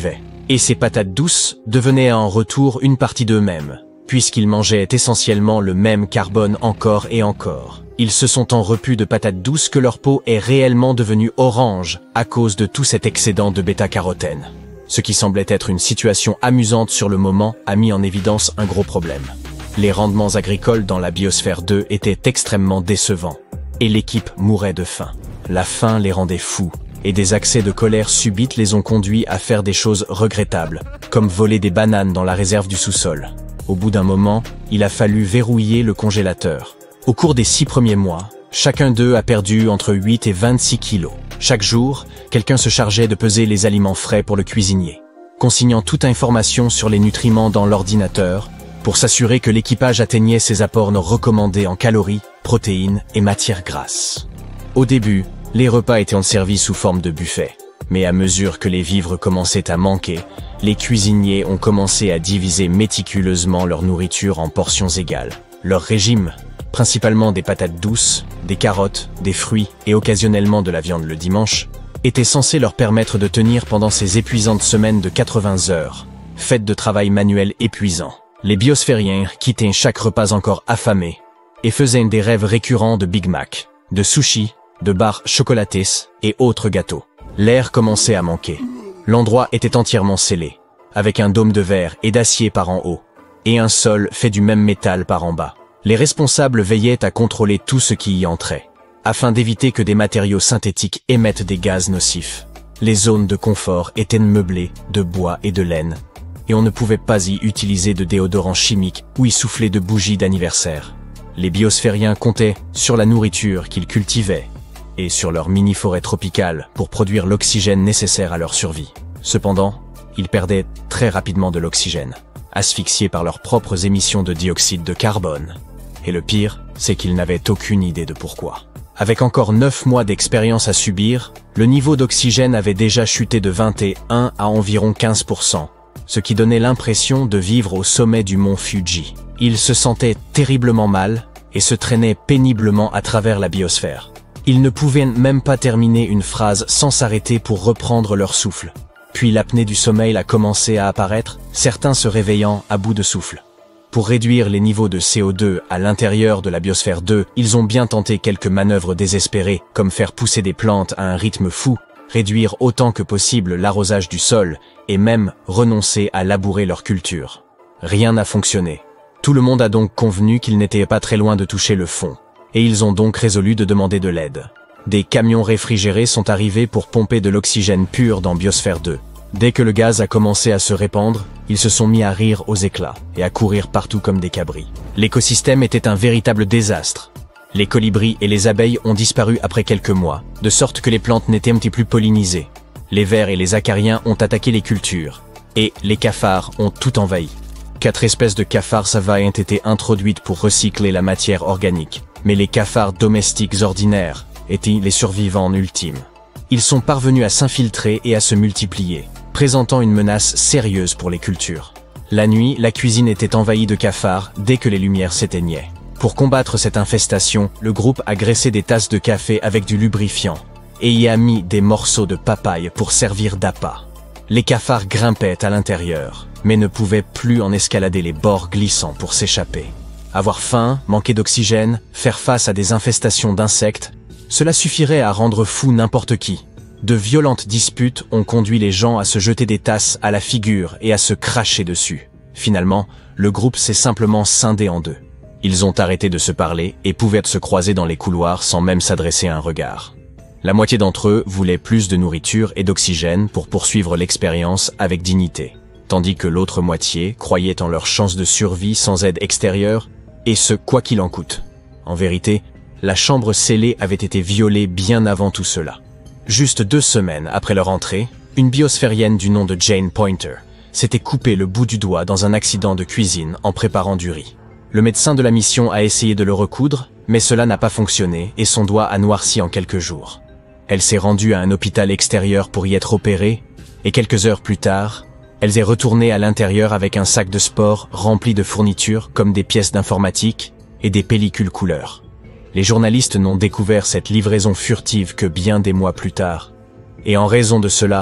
Speaker 1: Et ces patates douces devenaient en retour une partie d'eux-mêmes, puisqu'ils mangeaient essentiellement le même carbone encore et encore. Ils se sont en repus de patates douces que leur peau est réellement devenue orange à cause de tout cet excédent de bêta-carotène. Ce qui semblait être une situation amusante sur le moment a mis en évidence un gros problème. Les rendements agricoles dans la biosphère deux étaient extrêmement décevants, et l'équipe mourait de faim. La faim les rendait fous, et des accès de colère subite les ont conduits à faire des choses regrettables, comme voler des bananes dans la réserve du sous-sol. Au bout d'un moment, il a fallu verrouiller le congélateur. Au cours des six premiers mois, chacun d'eux a perdu entre huit et vingt-six kilos. Chaque jour, quelqu'un se chargeait de peser les aliments frais pour le cuisinier, consignant toute information sur les nutriments dans l'ordinateur pour s'assurer que l'équipage atteignait ses apports non recommandés en calories, protéines et matières grasses. Au début, les repas étaient servis sous forme de buffet, mais à mesure que les vivres commençaient à manquer, les cuisiniers ont commencé à diviser méticuleusement leur nourriture en portions égales. Leur régime, principalement des patates douces, des carottes, des fruits et occasionnellement de la viande le dimanche, était censé leur permettre de tenir pendant ces épuisantes semaines de quatre-vingts heures, faites de travail manuel épuisant. Les biosphériens quittaient chaque repas encore affamés et faisaient des rêves récurrents de Big Mac, de sushis, de barres chocolatées et autres gâteaux. L'air commençait à manquer. L'endroit était entièrement scellé, avec un dôme de verre et d'acier par en haut, et un sol fait du même métal par en bas. Les responsables veillaient à contrôler tout ce qui y entrait, afin d'éviter que des matériaux synthétiques émettent des gaz nocifs. Les zones de confort étaient meublées de bois et de laine, et on ne pouvait pas y utiliser de déodorant chimique ou y souffler de bougies d'anniversaire. Les biosphériens comptaient sur la nourriture qu'ils cultivaient et sur leur mini-forêt tropicale pour produire l'oxygène nécessaire à leur survie. Cependant, ils perdaient très rapidement de l'oxygène, asphyxiés par leurs propres émissions de dioxyde de carbone. Et le pire, c'est qu'ils n'avaient aucune idée de pourquoi. Avec encore neuf mois d'expérience à subir, le niveau d'oxygène avait déjà chuté de vingt et un à environ quinze pour cent, ce qui donnait l'impression de vivre au sommet du mont Fuji. Ils se sentaient terriblement mal et se traînaient péniblement à travers la biosphère. Ils ne pouvaient même pas terminer une phrase sans s'arrêter pour reprendre leur souffle. Puis l'apnée du sommeil a commencé à apparaître, certains se réveillant à bout de souffle. Pour réduire les niveaux de C O deux à l'intérieur de la biosphère deux, ils ont bien tenté quelques manœuvres désespérées, comme faire pousser des plantes à un rythme fou, réduire autant que possible l'arrosage du sol, et même renoncer à labourer leur culture. Rien n'a fonctionné. Tout le monde a donc convenu qu'ils n'étaient pas très loin de toucher le fond, et ils ont donc résolu de demander de l'aide. Des camions réfrigérés sont arrivés pour pomper de l'oxygène pur dans Biosphère deux. Dès que le gaz a commencé à se répandre, ils se sont mis à rire aux éclats et à courir partout comme des cabris. L'écosystème était un véritable désastre. Les colibris et les abeilles ont disparu après quelques mois, de sorte que les plantes n'étaient plus pollinisées. Les vers et les acariens ont attaqué les cultures, et les cafards ont tout envahi. Quatre espèces de cafards savailles ont été introduites pour recycler la matière organique, mais les cafards domestiques ordinaires étaient les survivants ultimes. Ils sont parvenus à s'infiltrer et à se multiplier, présentant une menace sérieuse pour les cultures. La nuit, la cuisine était envahie de cafards dès que les lumières s'éteignaient. Pour combattre cette infestation, le groupe a graissé des tasses de café avec du lubrifiant et y a mis des morceaux de papaye pour servir d'appât. Les cafards grimpaient à l'intérieur, mais ne pouvaient plus en escalader les bords glissants pour s'échapper. Avoir faim, manquer d'oxygène, faire face à des infestations d'insectes, cela suffirait à rendre fou n'importe qui. De violentes disputes ont conduit les gens à se jeter des tasses à la figure et à se cracher dessus. Finalement, le groupe s'est simplement scindé en deux. Ils ont arrêté de se parler et pouvaient se croiser dans les couloirs sans même s'adresser un regard. La moitié d'entre eux voulaient plus de nourriture et d'oxygène pour poursuivre l'expérience avec dignité, tandis que l'autre moitié croyait en leurs chances de survie sans aide extérieure, et ce quoi qu'il en coûte. En vérité, la chambre scellée avait été violée bien avant tout cela. Juste deux semaines après leur entrée, une biosphérienne du nom de Jane Pointer s'était coupé le bout du doigt dans un accident de cuisine en préparant du riz. Le médecin de la mission a essayé de le recoudre, mais cela n'a pas fonctionné et son doigt a noirci en quelques jours. Elle s'est rendue à un hôpital extérieur pour y être opérée, et quelques heures plus tard, elle est retournée à l'intérieur avec un sac de sport rempli de fournitures comme des pièces d'informatique et des pellicules couleur. Les journalistes n'ont découvert cette livraison furtive que bien des mois plus tard, et en raison de cela,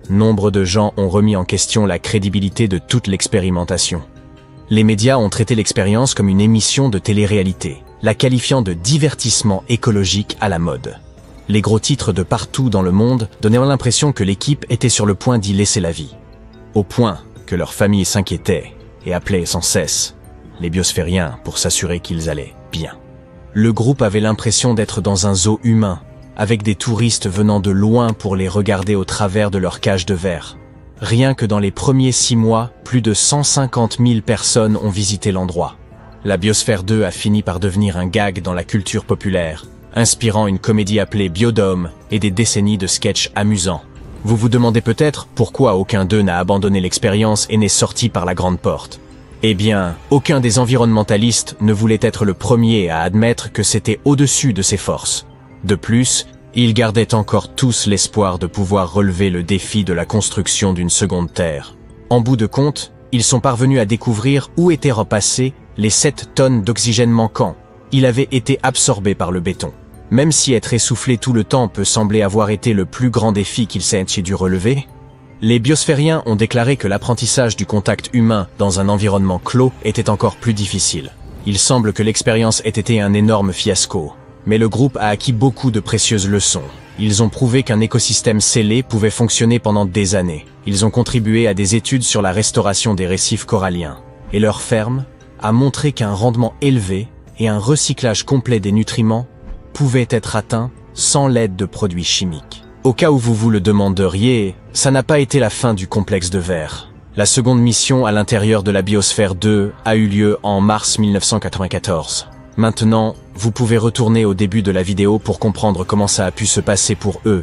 Speaker 1: nombre de gens ont remis en question la crédibilité de toute l'expérimentation. Les médias ont traité l'expérience comme une émission de télé-réalité, la qualifiant de divertissement écologique à la mode. Les gros titres de partout dans le monde donnaient l'impression que l'équipe était sur le point d'y laisser la vie. Au point que leurs familles s'inquiétaient et appelaient sans cesse les biosphériens pour s'assurer qu'ils allaient bien. Le groupe avait l'impression d'être dans un zoo humain, avec des touristes venant de loin pour les regarder au travers de leur cage de verre. Rien que dans les premiers six mois, plus de cent cinquante mille personnes ont visité l'endroit. La Biosphère deux a fini par devenir un gag dans la culture populaire, inspirant une comédie appelée Biodome et des décennies de sketchs amusants. Vous vous demandez peut-être pourquoi aucun d'eux n'a abandonné l'expérience et n'est sorti par la grande porte. Eh bien, aucun des environnementalistes ne voulait être le premier à admettre que c'était au-dessus de ses forces. De plus, ils gardaient encore tous l'espoir de pouvoir relever le défi de la construction d'une seconde Terre. En bout de compte, ils sont parvenus à découvrir où étaient repassées les sept tonnes d'oxygène manquant. Il avait été absorbé par le béton. Même si être essoufflé tout le temps peut sembler avoir été le plus grand défi qu'ils aient dû relever, les biosphériens ont déclaré que l'apprentissage du contact humain dans un environnement clos était encore plus difficile. Il semble que l'expérience ait été un énorme fiasco, mais le groupe a acquis beaucoup de précieuses leçons. Ils ont prouvé qu'un écosystème scellé pouvait fonctionner pendant des années. Ils ont contribué à des études sur la restauration des récifs coralliens. Et leur ferme a montré qu'un rendement élevé et un recyclage complet des nutriments pouvaient être atteints sans l'aide de produits chimiques. Au cas où vous vous le demanderiez, ça n'a pas été la fin du complexe de verre. La seconde mission à l'intérieur de la Biosphère deux a eu lieu en mars mille neuf cent quatre-vingt-quatorze. Maintenant, vous pouvez retourner au début de la vidéo pour comprendre comment ça a pu se passer pour eux.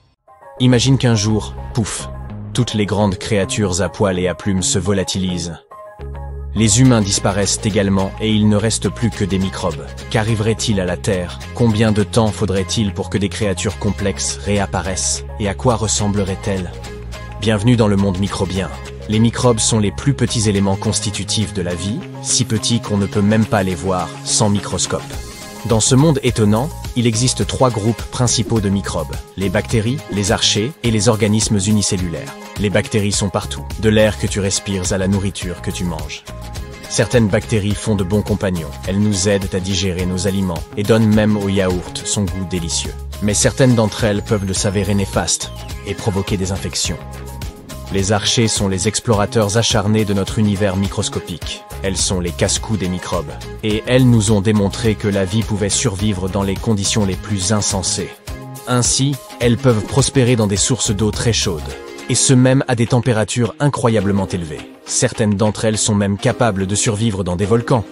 Speaker 1: Imagine qu'un jour, pouf, toutes les grandes créatures à poils et à plumes se volatilisent. Les humains disparaissent également et il ne reste plus que des microbes. Qu'arriverait-il à la Terre? Combien de temps faudrait-il pour que des créatures complexes réapparaissent? Et à quoi ressembleraient-elles? Bienvenue dans le monde microbien. Les microbes sont les plus petits éléments constitutifs de la vie, si petits qu'on ne peut même pas les voir sans microscope. Dans ce monde étonnant, il existe trois groupes principaux de microbes, les bactéries, les archées et les organismes unicellulaires. Les bactéries sont partout, de l'air que tu respires à la nourriture que tu manges. Certaines bactéries font de bons compagnons, elles nous aident à digérer nos aliments et donnent même au yaourt son goût délicieux. Mais certaines d'entre elles peuvent le s'avérer néfastes et provoquer des infections. Les archées sont les explorateurs acharnés de notre univers microscopique. Elles sont les casse-cous des microbes. Et elles nous ont démontré que la vie pouvait survivre dans les conditions les plus insensées. Ainsi, elles peuvent prospérer dans des sources d'eau très chaudes. Et ce même à des températures incroyablement élevées. Certaines d'entre elles sont même capables de survivre dans des volcans.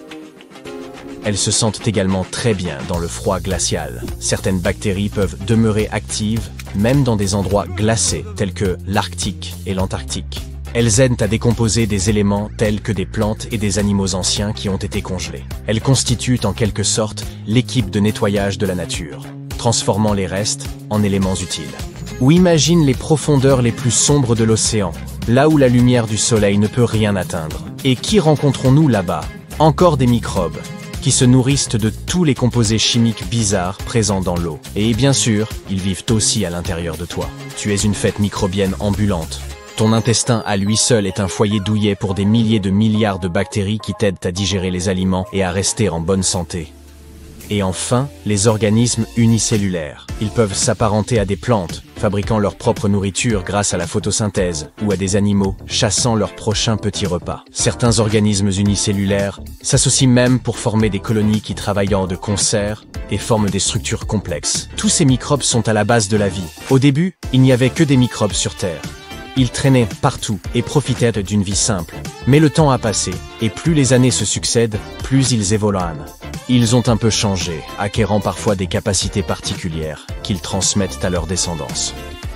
Speaker 1: Elles se sentent également très bien dans le froid glacial. Certaines bactéries peuvent demeurer actives, même dans des endroits glacés, tels que l'Arctique et l'Antarctique. Elles aident à décomposer des éléments tels que des plantes et des animaux anciens qui ont été congelés. Elles constituent en quelque sorte l'équipe de nettoyage de la nature, transformant les restes en éléments utiles. Ou imagine les profondeurs les plus sombres de l'océan, là où la lumière du soleil ne peut rien atteindre. Et qui rencontrons-nous là-bas? Encore des microbes, qui se nourrissent de tous les composés chimiques bizarres présents dans l'eau. Et bien sûr, ils vivent aussi à l'intérieur de toi. Tu es une fête microbienne ambulante. Ton intestin à lui seul est un foyer douillet pour des milliers de milliards de bactéries qui t'aident à digérer les aliments et à rester en bonne santé. Et enfin, les organismes unicellulaires. Ils peuvent s'apparenter à des plantes, fabriquant leur propre nourriture grâce à la photosynthèse, ou à des animaux, chassant leur prochain petit repas. Certains organismes unicellulaires s'associent même pour former des colonies qui travaillent de concert et forment des structures complexes. Tous ces microbes sont à la base de la vie. Au début, il n'y avait que des microbes sur Terre. Ils traînaient partout et profitaient d'une vie simple. Mais le temps a passé, et plus les années se succèdent, plus ils évoluent. Ils ont un peu changé, acquérant parfois des capacités particulières qu'ils transmettent à leur descendance.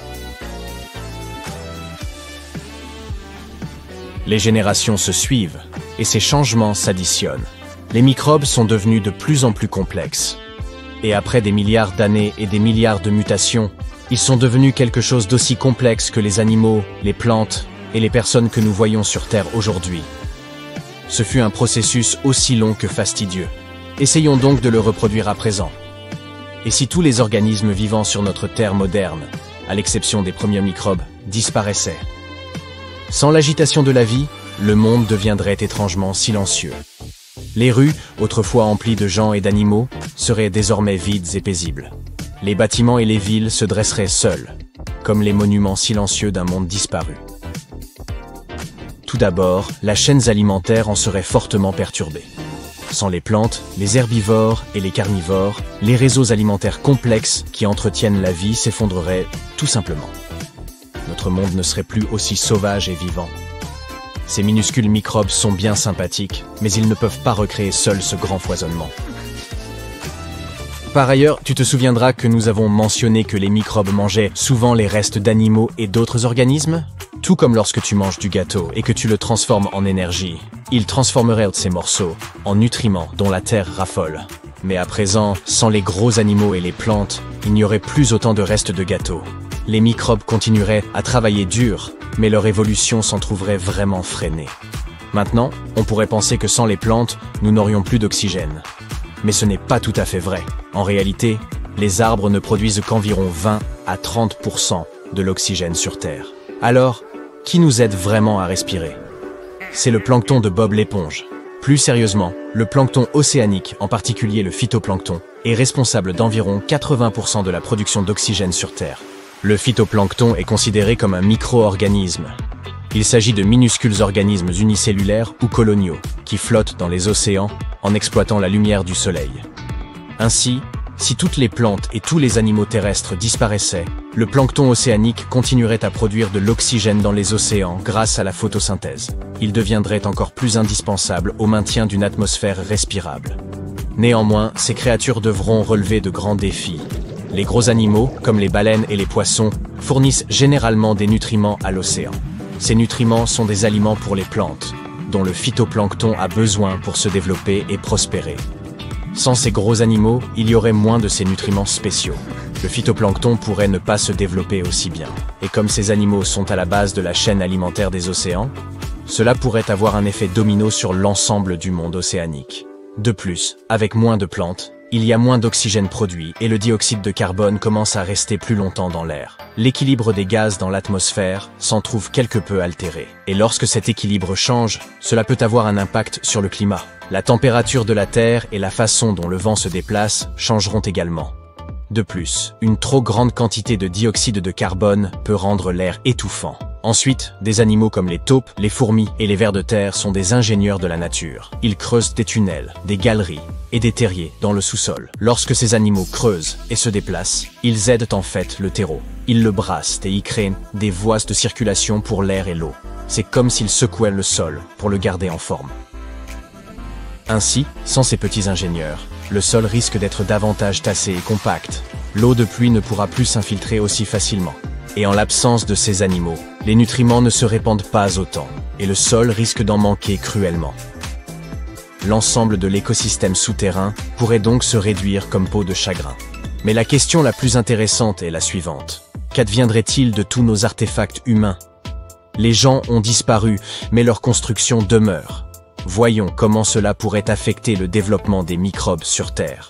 Speaker 1: Les générations se suivent, et ces changements s'additionnent. Les microbes sont devenus de plus en plus complexes. Et après des milliards d'années et des milliards de mutations, ils sont devenus quelque chose d'aussi complexe que les animaux, les plantes et les personnes que nous voyons sur Terre aujourd'hui. Ce fut un processus aussi long que fastidieux. Essayons donc de le reproduire à présent. Et si tous les organismes vivants sur notre Terre moderne à l'exception des premiers microbes, disparaissaient. Sans l'agitation de la vie, le monde deviendrait étrangement silencieux. Les rues, autrefois emplies de gens et d'animaux, seraient désormais vides et paisibles. Les bâtiments et les villes se dresseraient seuls, comme les monuments silencieux d'un monde disparu. Tout d'abord, la chaîne alimentaire en serait fortement perturbée. Sans les plantes, les herbivores et les carnivores, les réseaux alimentaires complexes qui entretiennent la vie s'effondreraient tout simplement. Notre monde ne serait plus aussi sauvage et vivant. Ces minuscules microbes sont bien sympathiques, mais ils ne peuvent pas recréer seuls ce grand foisonnement. Par ailleurs, tu te souviendras que nous avons mentionné que les microbes mangeaient souvent les restes d'animaux et d'autres organismes? Tout comme lorsque tu manges du gâteau et que tu le transformes en énergie, ils transformeraient ces morceaux en nutriments dont la terre raffole. Mais à présent, sans les gros animaux et les plantes, il n'y aurait plus autant de restes de gâteau. Les microbes continueraient à travailler dur, mais leur évolution s'en trouverait vraiment freinée. Maintenant, on pourrait penser que sans les plantes, nous n'aurions plus d'oxygène. Mais ce n'est pas tout à fait vrai. En réalité, les arbres ne produisent qu'environ vingt à trente pour cent de l'oxygène sur Terre. Alors, qui nous aide vraiment à respirer? C'est le plancton de Bob l'éponge. Plus sérieusement, le plancton océanique, en particulier le phytoplancton, est responsable d'environ quatre-vingts pour cent de la production d'oxygène sur Terre. Le phytoplancton est considéré comme un micro-organisme. Il s'agit de minuscules organismes unicellulaires ou coloniaux qui flottent dans les océans en exploitant la lumière du soleil. Ainsi, si toutes les plantes et tous les animaux terrestres disparaissaient, le plancton océanique continuerait à produire de l'oxygène dans les océans grâce à la photosynthèse. Il deviendrait encore plus indispensable au maintien d'une atmosphère respirable. Néanmoins, ces créatures devront relever de grands défis. Les gros animaux, comme les baleines et les poissons, fournissent généralement des nutriments à l'océan. Ces nutriments sont des aliments pour les plantes, dont le phytoplancton a besoin pour se développer et prospérer. Sans ces gros animaux, il y aurait moins de ces nutriments spéciaux. Le phytoplancton pourrait ne pas se développer aussi bien. Et comme ces animaux sont à la base de la chaîne alimentaire des océans, cela pourrait avoir un effet domino sur l'ensemble du monde océanique. De plus, avec moins de plantes, il y a moins d'oxygène produit et le dioxyde de carbone commence à rester plus longtemps dans l'air. L'équilibre des gaz dans l'atmosphère s'en trouve quelque peu altéré. Et lorsque cet équilibre change, cela peut avoir un impact sur le climat. La température de la Terre et la façon dont le vent se déplace changeront également. De plus, une trop grande quantité de dioxyde de carbone peut rendre l'air étouffant. Ensuite, des animaux comme les taupes, les fourmis et les vers de terre sont des ingénieurs de la nature. Ils creusent des tunnels, des galeries et des terriers dans le sous-sol. Lorsque ces animaux creusent et se déplacent, ils aident en fait le terreau. Ils le brassent et y créent des voies de circulation pour l'air et l'eau. C'est comme s'ils secouaient le sol pour le garder en forme. Ainsi, sans ces petits ingénieurs, le sol risque d'être davantage tassé et compact. L'eau de pluie ne pourra plus s'infiltrer aussi facilement. Et en l'absence de ces animaux, les nutriments ne se répandent pas autant, et le sol risque d'en manquer cruellement. L'ensemble de l'écosystème souterrain pourrait donc se réduire comme peau de chagrin. Mais la question la plus intéressante est la suivante. Qu'adviendrait-il de tous nos artefacts humains? Les gens ont disparu, mais leur construction demeure. Voyons comment cela pourrait affecter le développement des microbes sur Terre.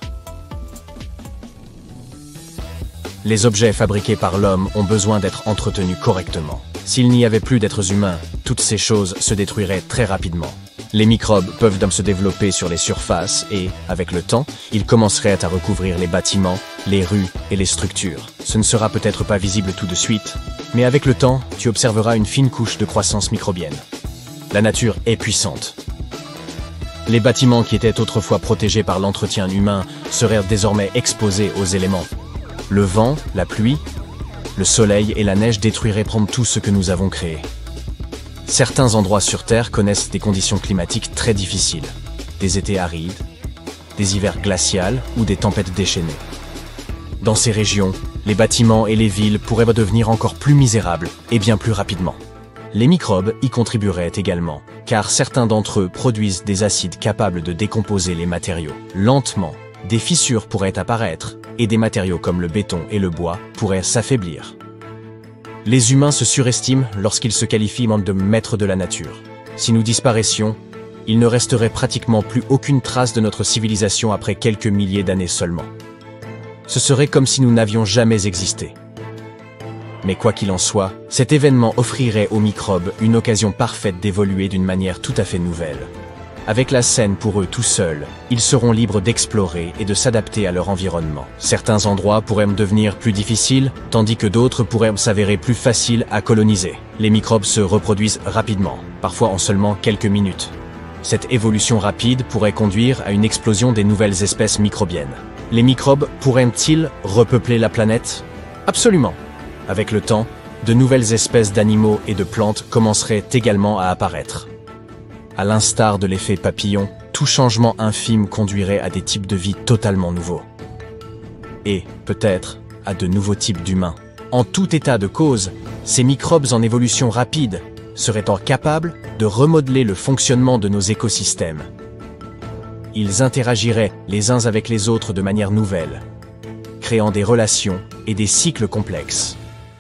Speaker 1: Les objets fabriqués par l'homme ont besoin d'être entretenus correctement. S'il n'y avait plus d'êtres humains, toutes ces choses se détruiraient très rapidement. Les microbes peuvent donc se développer sur les surfaces et, avec le temps, ils commenceraient à recouvrir les bâtiments, les rues et les structures. Ce ne sera peut-être pas visible tout de suite, mais avec le temps, tu observeras une fine couche de croissance microbienne. La nature est puissante. Les bâtiments qui étaient autrefois protégés par l'entretien humain seraient désormais exposés aux éléments. Le vent, la pluie, le soleil et la neige détruiraient prendre tout ce que nous avons créé. Certains endroits sur Terre connaissent des conditions climatiques très difficiles, des étés arides, des hivers glacials ou des tempêtes déchaînées. Dans ces régions, les bâtiments et les villes pourraient devenir encore plus misérables et bien plus rapidement. Les microbes y contribueraient également, car certains d'entre eux produisent des acides capables de décomposer les matériaux. Lentement, des fissures pourraient apparaître, et des matériaux comme le béton et le bois pourraient s'affaiblir. Les humains se surestiment lorsqu'ils se qualifient de maîtres de la nature. Si nous disparaissions, il ne resterait pratiquement plus aucune trace de notre civilisation après quelques milliers d'années seulement. Ce serait comme si nous n'avions jamais existé. Mais quoi qu'il en soit, cet événement offrirait aux microbes une occasion parfaite d'évoluer d'une manière tout à fait nouvelle. Avec la scène pour eux tout seuls, ils seront libres d'explorer et de s'adapter à leur environnement. Certains endroits pourraient devenir plus difficiles, tandis que d'autres pourraient s'avérer plus faciles à coloniser. Les microbes se reproduisent rapidement, parfois en seulement quelques minutes. Cette évolution rapide pourrait conduire à une explosion des nouvelles espèces microbiennes. Les microbes pourraient-ils repeupler la planète? Absolument. Avec le temps, de nouvelles espèces d'animaux et de plantes commenceraient également à apparaître. À l'instar de l'effet papillon, tout changement infime conduirait à des types de vie totalement nouveaux. Et, peut-être, à de nouveaux types d'humains. En tout état de cause, ces microbes en évolution rapide seraient-ils capables de remodeler le fonctionnement de nos écosystèmes. Ils interagiraient les uns avec les autres de manière nouvelle, créant des relations et des cycles complexes.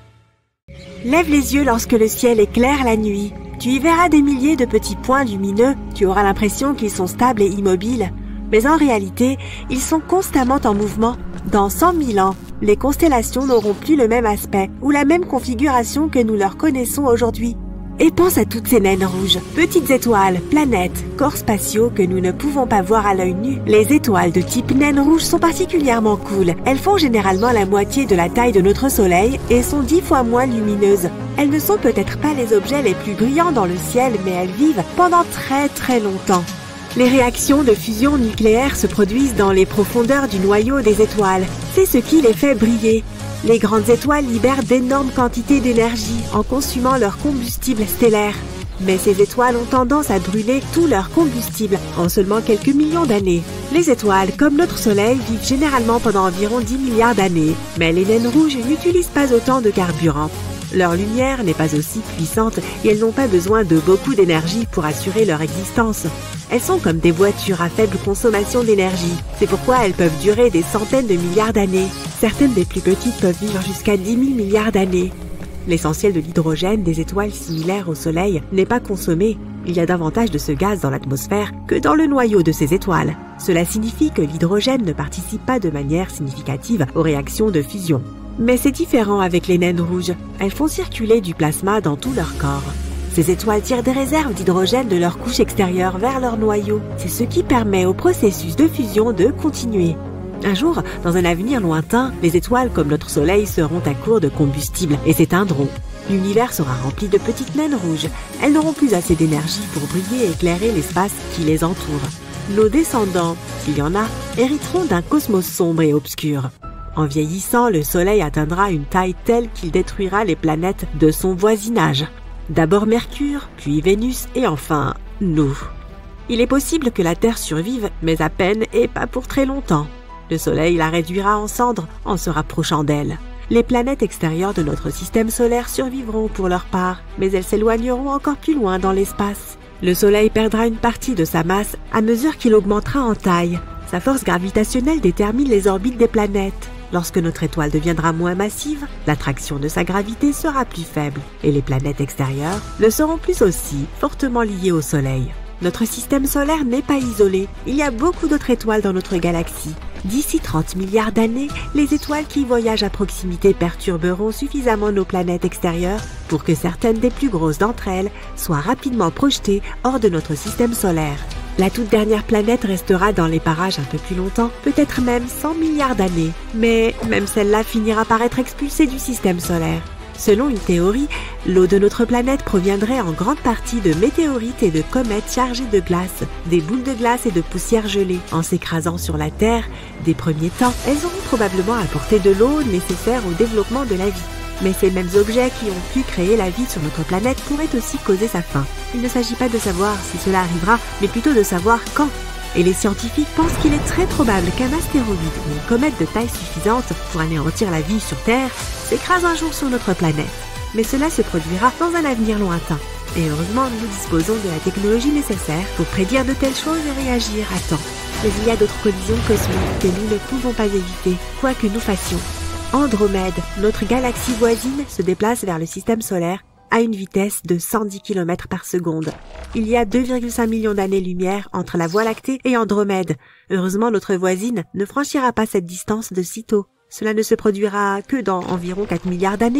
Speaker 4: Lève les yeux lorsque le ciel est clair la nuit. Tu y verras des milliers de petits points lumineux. Tu auras l'impression qu'ils sont stables et immobiles. Mais en réalité, ils sont constamment en mouvement. Dans cent mille ans, les constellations n'auront plus le même aspect ou la même configuration que nous leur connaissons aujourd'hui. Et pense à toutes ces naines rouges, petites étoiles, planètes, corps spatiaux que nous ne pouvons pas voir à l'œil nu. Les étoiles de type naine rouge sont particulièrement cool. Elles font généralement la moitié de la taille de notre Soleil et sont dix fois moins lumineuses. Elles ne sont peut-être pas les objets les plus brillants dans le ciel, mais elles vivent pendant très très longtemps. Les réactions de fusion nucléaire se produisent dans les profondeurs du noyau des étoiles. C'est ce qui les fait briller. Les grandes étoiles libèrent d'énormes quantités d'énergie en consumant leur combustible stellaire. Mais ces étoiles ont tendance à brûler tout leur combustible en seulement quelques millions d'années. Les étoiles, comme notre Soleil, vivent généralement pendant environ dix milliards d'années. Mais les naines rouges n'utilisent pas autant de carburant. Leur lumière n'est pas aussi puissante et elles n'ont pas besoin de beaucoup d'énergie pour assurer leur existence. Elles sont comme des voitures à faible consommation d'énergie. C'est pourquoi elles peuvent durer des centaines de milliards d'années. Certaines des plus petites peuvent vivre jusqu'à dix mille milliards d'années. L'essentiel de l'hydrogène des étoiles similaires au Soleil n'est pas consommé. Il y a davantage de ce gaz dans l'atmosphère que dans le noyau de ces étoiles. Cela signifie que l'hydrogène ne participe pas de manière significative aux réactions de fusion. Mais c'est différent avec les naines rouges. Elles font circuler du plasma dans tout leur corps. Ces étoiles tirent des réserves d'hydrogène de leur couche extérieure vers leur noyau. C'est ce qui permet au processus de fusion de continuer. Un jour, dans un avenir lointain, les étoiles comme notre Soleil seront à court de combustible et s'éteindront. L'univers sera rempli de petites naines rouges. Elles n'auront plus assez d'énergie pour briller et éclairer l'espace qui les entoure. Nos descendants, s'il y en a, hériteront d'un cosmos sombre et obscur. En vieillissant, le Soleil atteindra une taille telle qu'il détruira les planètes de son voisinage. D'abord Mercure, puis Vénus et enfin nous. Il est possible que la Terre survive, mais à peine et pas pour très longtemps. Le Soleil la réduira en cendres en se rapprochant d'elle. Les planètes extérieures de notre système solaire survivront pour leur part, mais elles s'éloigneront encore plus loin dans l'espace. Le Soleil perdra une partie de sa masse à mesure qu'il augmentera en taille. Sa force gravitationnelle détermine les orbites des planètes. Lorsque notre étoile deviendra moins massive, l'attraction de sa gravité sera plus faible et les planètes extérieures le seront plus aussi, fortement liées au Soleil. Notre système solaire n'est pas isolé, il y a beaucoup d'autres étoiles dans notre galaxie. D'ici trente milliards d'années, les étoiles qui voyagent à proximité perturberont suffisamment nos planètes extérieures pour que certaines des plus grosses d'entre elles soient rapidement projetées hors de notre système solaire. La toute dernière planète restera dans les parages un peu plus longtemps, peut-être même cent milliards d'années. Mais même celle-là finira par être expulsée du système solaire. Selon une théorie, l'eau de notre planète proviendrait en grande partie de météorites et de comètes chargées de glace, des boules de glace et de poussière gelée. En s'écrasant sur la Terre, des premiers temps, elles auront probablement apporté de l'eau nécessaire au développement de la vie. Mais ces mêmes objets qui ont pu créer la vie sur notre planète pourraient aussi causer sa fin. Il ne s'agit pas de savoir si cela arrivera, mais plutôt de savoir quand. Et les scientifiques pensent qu'il est très probable qu'un astéroïde ou une comète de taille suffisante pour anéantir la vie sur Terre s'écrase un jour sur notre planète. Mais cela se produira dans un avenir lointain. Et heureusement, nous disposons de la technologie nécessaire pour prédire de telles choses et réagir à temps. Mais il y a d'autres collisions cosmiques que nous ne pouvons pas éviter, quoi que nous fassions. Andromède, notre galaxie voisine, se déplace vers le système solaire à une vitesse de cent dix kilomètres par seconde. Il y a deux virgule cinq millions d'années-lumière entre la Voie lactée et Andromède. Heureusement, notre voisine ne franchira pas cette distance de sitôt. Cela ne se produira que dans environ quatre milliards d'années.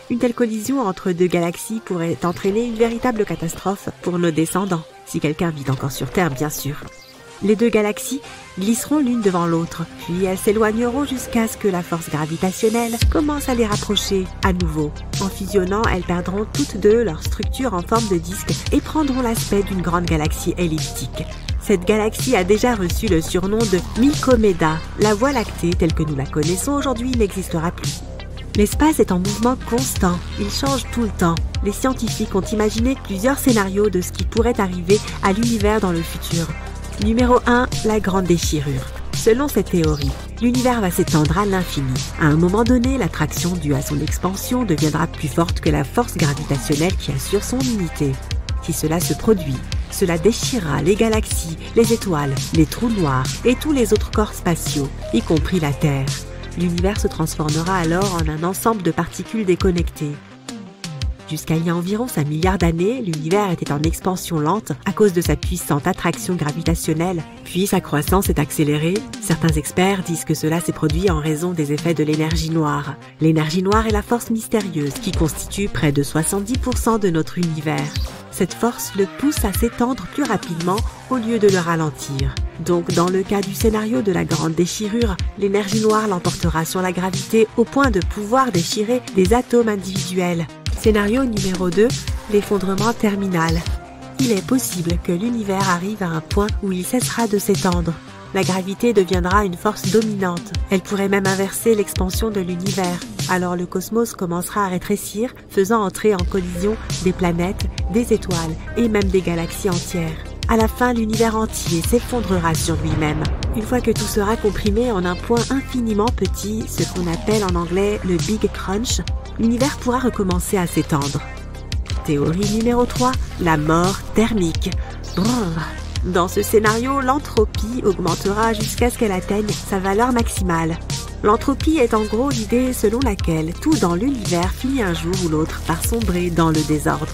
Speaker 4: Une telle collision entre deux galaxies pourrait entraîner une véritable catastrophe pour nos descendants, si quelqu'un vit encore sur Terre bien sûr. Les deux galaxies glisseront l'une devant l'autre, puis elles s'éloigneront jusqu'à ce que la force gravitationnelle commence à les rapprocher à nouveau. En fusionnant, elles perdront toutes deux leur structure en forme de disque et prendront l'aspect d'une grande galaxie elliptique. Cette galaxie a déjà reçu le surnom de Milkomeda. La Voie lactée telle que nous la connaissons aujourd'hui n'existera plus. L'espace est en mouvement constant, il change tout le temps. Les scientifiques ont imaginé plusieurs scénarios de ce qui pourrait arriver à l'univers dans le futur. Numéro un, la grande déchirure. Selon cette théorie, l'univers va s'étendre à l'infini. À un moment donné, l'attraction due à son expansion deviendra plus forte que la force gravitationnelle qui assure son unité. Si cela se produit, cela déchirera les galaxies, les étoiles, les trous noirs et tous les autres corps spatiaux, y compris la Terre. L'univers se transformera alors en un ensemble de particules déconnectées. Jusqu'à il y a environ cinq milliards d'années, l'univers était en expansion lente à cause de sa puissante attraction gravitationnelle. Puis sa croissance est accélérée. Certains experts disent que cela s'est produit en raison des effets de l'énergie noire. L'énergie noire est la force mystérieuse qui constitue près de soixante-dix pour cent de notre univers. Cette force le pousse à s'étendre plus rapidement au lieu de le ralentir. Donc dans le cas du scénario de la grande déchirure, l'énergie noire l'emportera sur la gravité au point de pouvoir déchirer des atomes individuels. Scénario numéro deux, l'effondrement terminal. Il est possible que l'univers arrive à un point où il cessera de s'étendre. La gravité deviendra une force dominante. Elle pourrait même inverser l'expansion de l'univers. Alors le cosmos commencera à rétrécir, faisant entrer en collision des planètes, des étoiles et même des galaxies entières. À la fin, l'univers entier s'effondrera sur lui-même. Une fois que tout sera comprimé en un point infiniment petit, ce qu'on appelle en anglais le Big Crunch, l'univers pourra recommencer à s'étendre. Théorie numéro trois, la mort thermique. Brrr. Dans ce scénario, l'entropie augmentera jusqu'à ce qu'elle atteigne sa valeur maximale. L'entropie est en gros l'idée selon laquelle tout dans l'univers finit un jour ou l'autre par sombrer dans le désordre.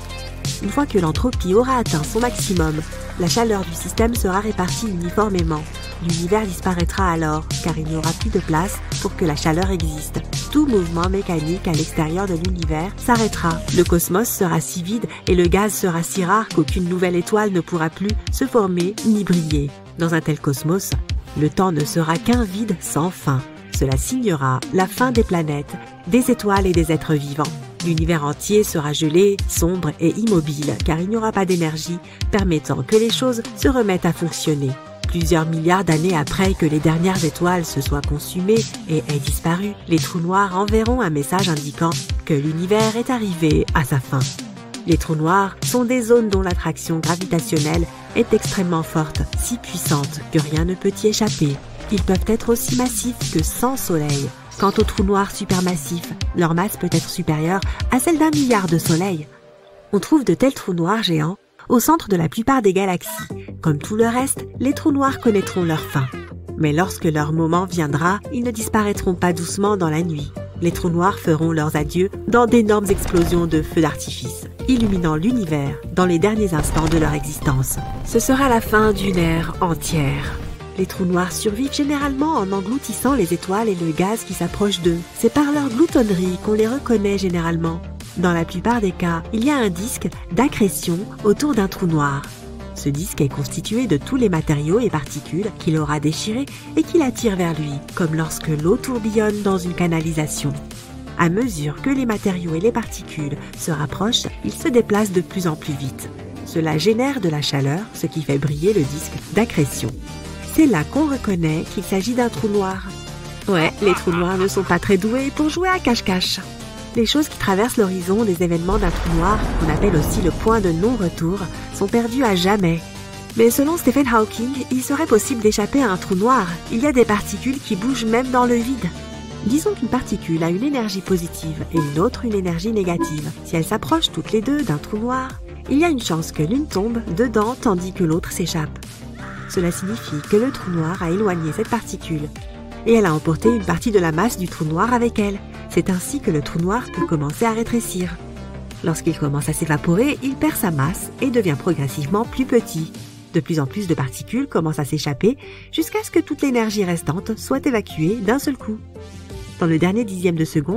Speaker 4: Une fois que l'entropie aura atteint son maximum, la chaleur du système sera répartie uniformément. L'univers disparaîtra alors, car il n'y aura plus de place pour que la chaleur existe. Tout mouvement mécanique à l'extérieur de l'univers s'arrêtera. Le cosmos sera si vide et le gaz sera si rare qu'aucune nouvelle étoile ne pourra plus se former ni briller. Dans un tel cosmos, le temps ne sera qu'un vide sans fin. Cela signera la fin des planètes, des étoiles et des êtres vivants. L'univers entier sera gelé, sombre et immobile, car il n'y aura pas d'énergie permettant que les choses se remettent à fonctionner. Plusieurs milliards d'années après que les dernières étoiles se soient consumées et aient disparu, les trous noirs enverront un message indiquant que l'univers est arrivé à sa fin. Les trous noirs sont des zones dont l'attraction gravitationnelle est extrêmement forte, si puissante que rien ne peut y échapper. Ils peuvent être aussi massifs que cent soleils. Quant aux trous noirs supermassifs, leur masse peut être supérieure à celle d'un milliard de soleils. On trouve de tels trous noirs géants au centre de la plupart des galaxies. Comme tout le reste, les trous noirs connaîtront leur fin. Mais lorsque leur moment viendra, ils ne disparaîtront pas doucement dans la nuit. Les trous noirs feront leurs adieux dans d'énormes explosions de feux d'artifice, illuminant l'univers dans les derniers instants de leur existence. Ce sera la fin d'une ère entière. Les trous noirs survivent généralement en engloutissant les étoiles et le gaz qui s'approche d'eux. C'est par leur gloutonnerie qu'on les reconnaît généralement. Dans la plupart des cas, il y a un disque d'accrétion autour d'un trou noir. Ce disque est constitué de tous les matériaux et particules qu'il aura déchirés et qu'il attire vers lui, comme lorsque l'eau tourbillonne dans une canalisation. À mesure que les matériaux et les particules se rapprochent, ils se déplacent de plus en plus vite. Cela génère de la chaleur, ce qui fait briller le disque d'accrétion. C'est là qu'on reconnaît qu'il s'agit d'un trou noir. Ouais, les trous noirs ne sont pas très doués pour jouer à cache-cache. Les choses qui traversent l'horizon des événements d'un trou noir, qu'on appelle aussi le point de non-retour, sont perdues à jamais. Mais selon Stephen Hawking, il serait possible d'échapper à un trou noir. Il y a des particules qui bougent même dans le vide. Disons qu'une particule a une énergie positive et une autre une énergie négative. Si elles s'approchent toutes les deux d'un trou noir, il y a une chance que l'une tombe dedans tandis que l'autre s'échappe. Cela signifie que le trou noir a éloigné cette particule et elle a emporté une partie de la masse du trou noir avec elle. C'est ainsi que le trou noir peut commencer à rétrécir. Lorsqu'il commence à s'évaporer, il perd sa masse et devient progressivement plus petit. De plus en plus de particules commencent à s'échapper jusqu'à ce que toute l'énergie restante soit évacuée d'un seul coup. Dans le dernier dixième de seconde,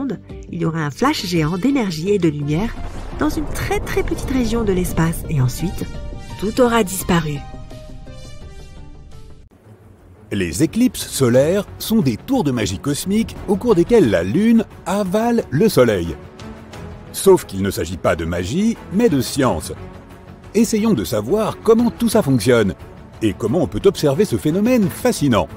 Speaker 4: il y aura un flash géant d'énergie et de lumière dans une très très petite région de l'espace et ensuite, tout aura disparu.
Speaker 3: Les éclipses solaires sont des tours de magie cosmique au cours desquelles la Lune avale le Soleil. Sauf qu'il ne s'agit pas de magie, mais de science. Essayons de savoir comment tout ça fonctionne et comment on peut observer ce phénomène fascinant.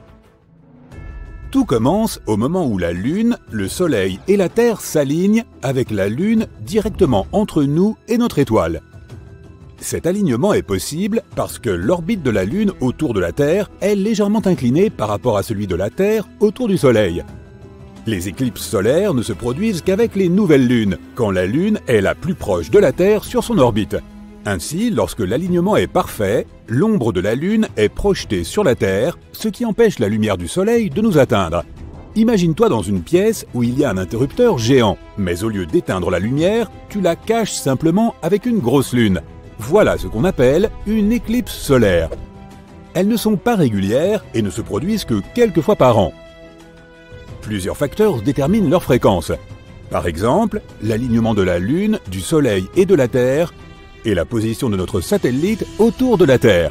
Speaker 3: Tout commence au moment où la Lune, le Soleil et la Terre s'alignent avec la Lune directement entre nous et notre étoile. Cet alignement est possible parce que l'orbite de la Lune autour de la Terre est légèrement inclinée par rapport à celui de la Terre autour du Soleil. Les éclipses solaires ne se produisent qu'avec les nouvelles lunes, quand la Lune est la plus proche de la Terre sur son orbite. Ainsi, lorsque l'alignement est parfait, l'ombre de la Lune est projetée sur la Terre, ce qui empêche la lumière du Soleil de nous atteindre. Imagine-toi dans une pièce où il y a un interrupteur géant, mais au lieu d'éteindre la lumière, tu la caches simplement avec une grosse lune. Voilà ce qu'on appelle une éclipse solaire. Elles ne sont pas régulières et ne se produisent que quelques fois par an. Plusieurs facteurs déterminent leur fréquence. Par exemple, l'alignement de la Lune, du Soleil et de la Terre, et la position de notre satellite autour de la Terre.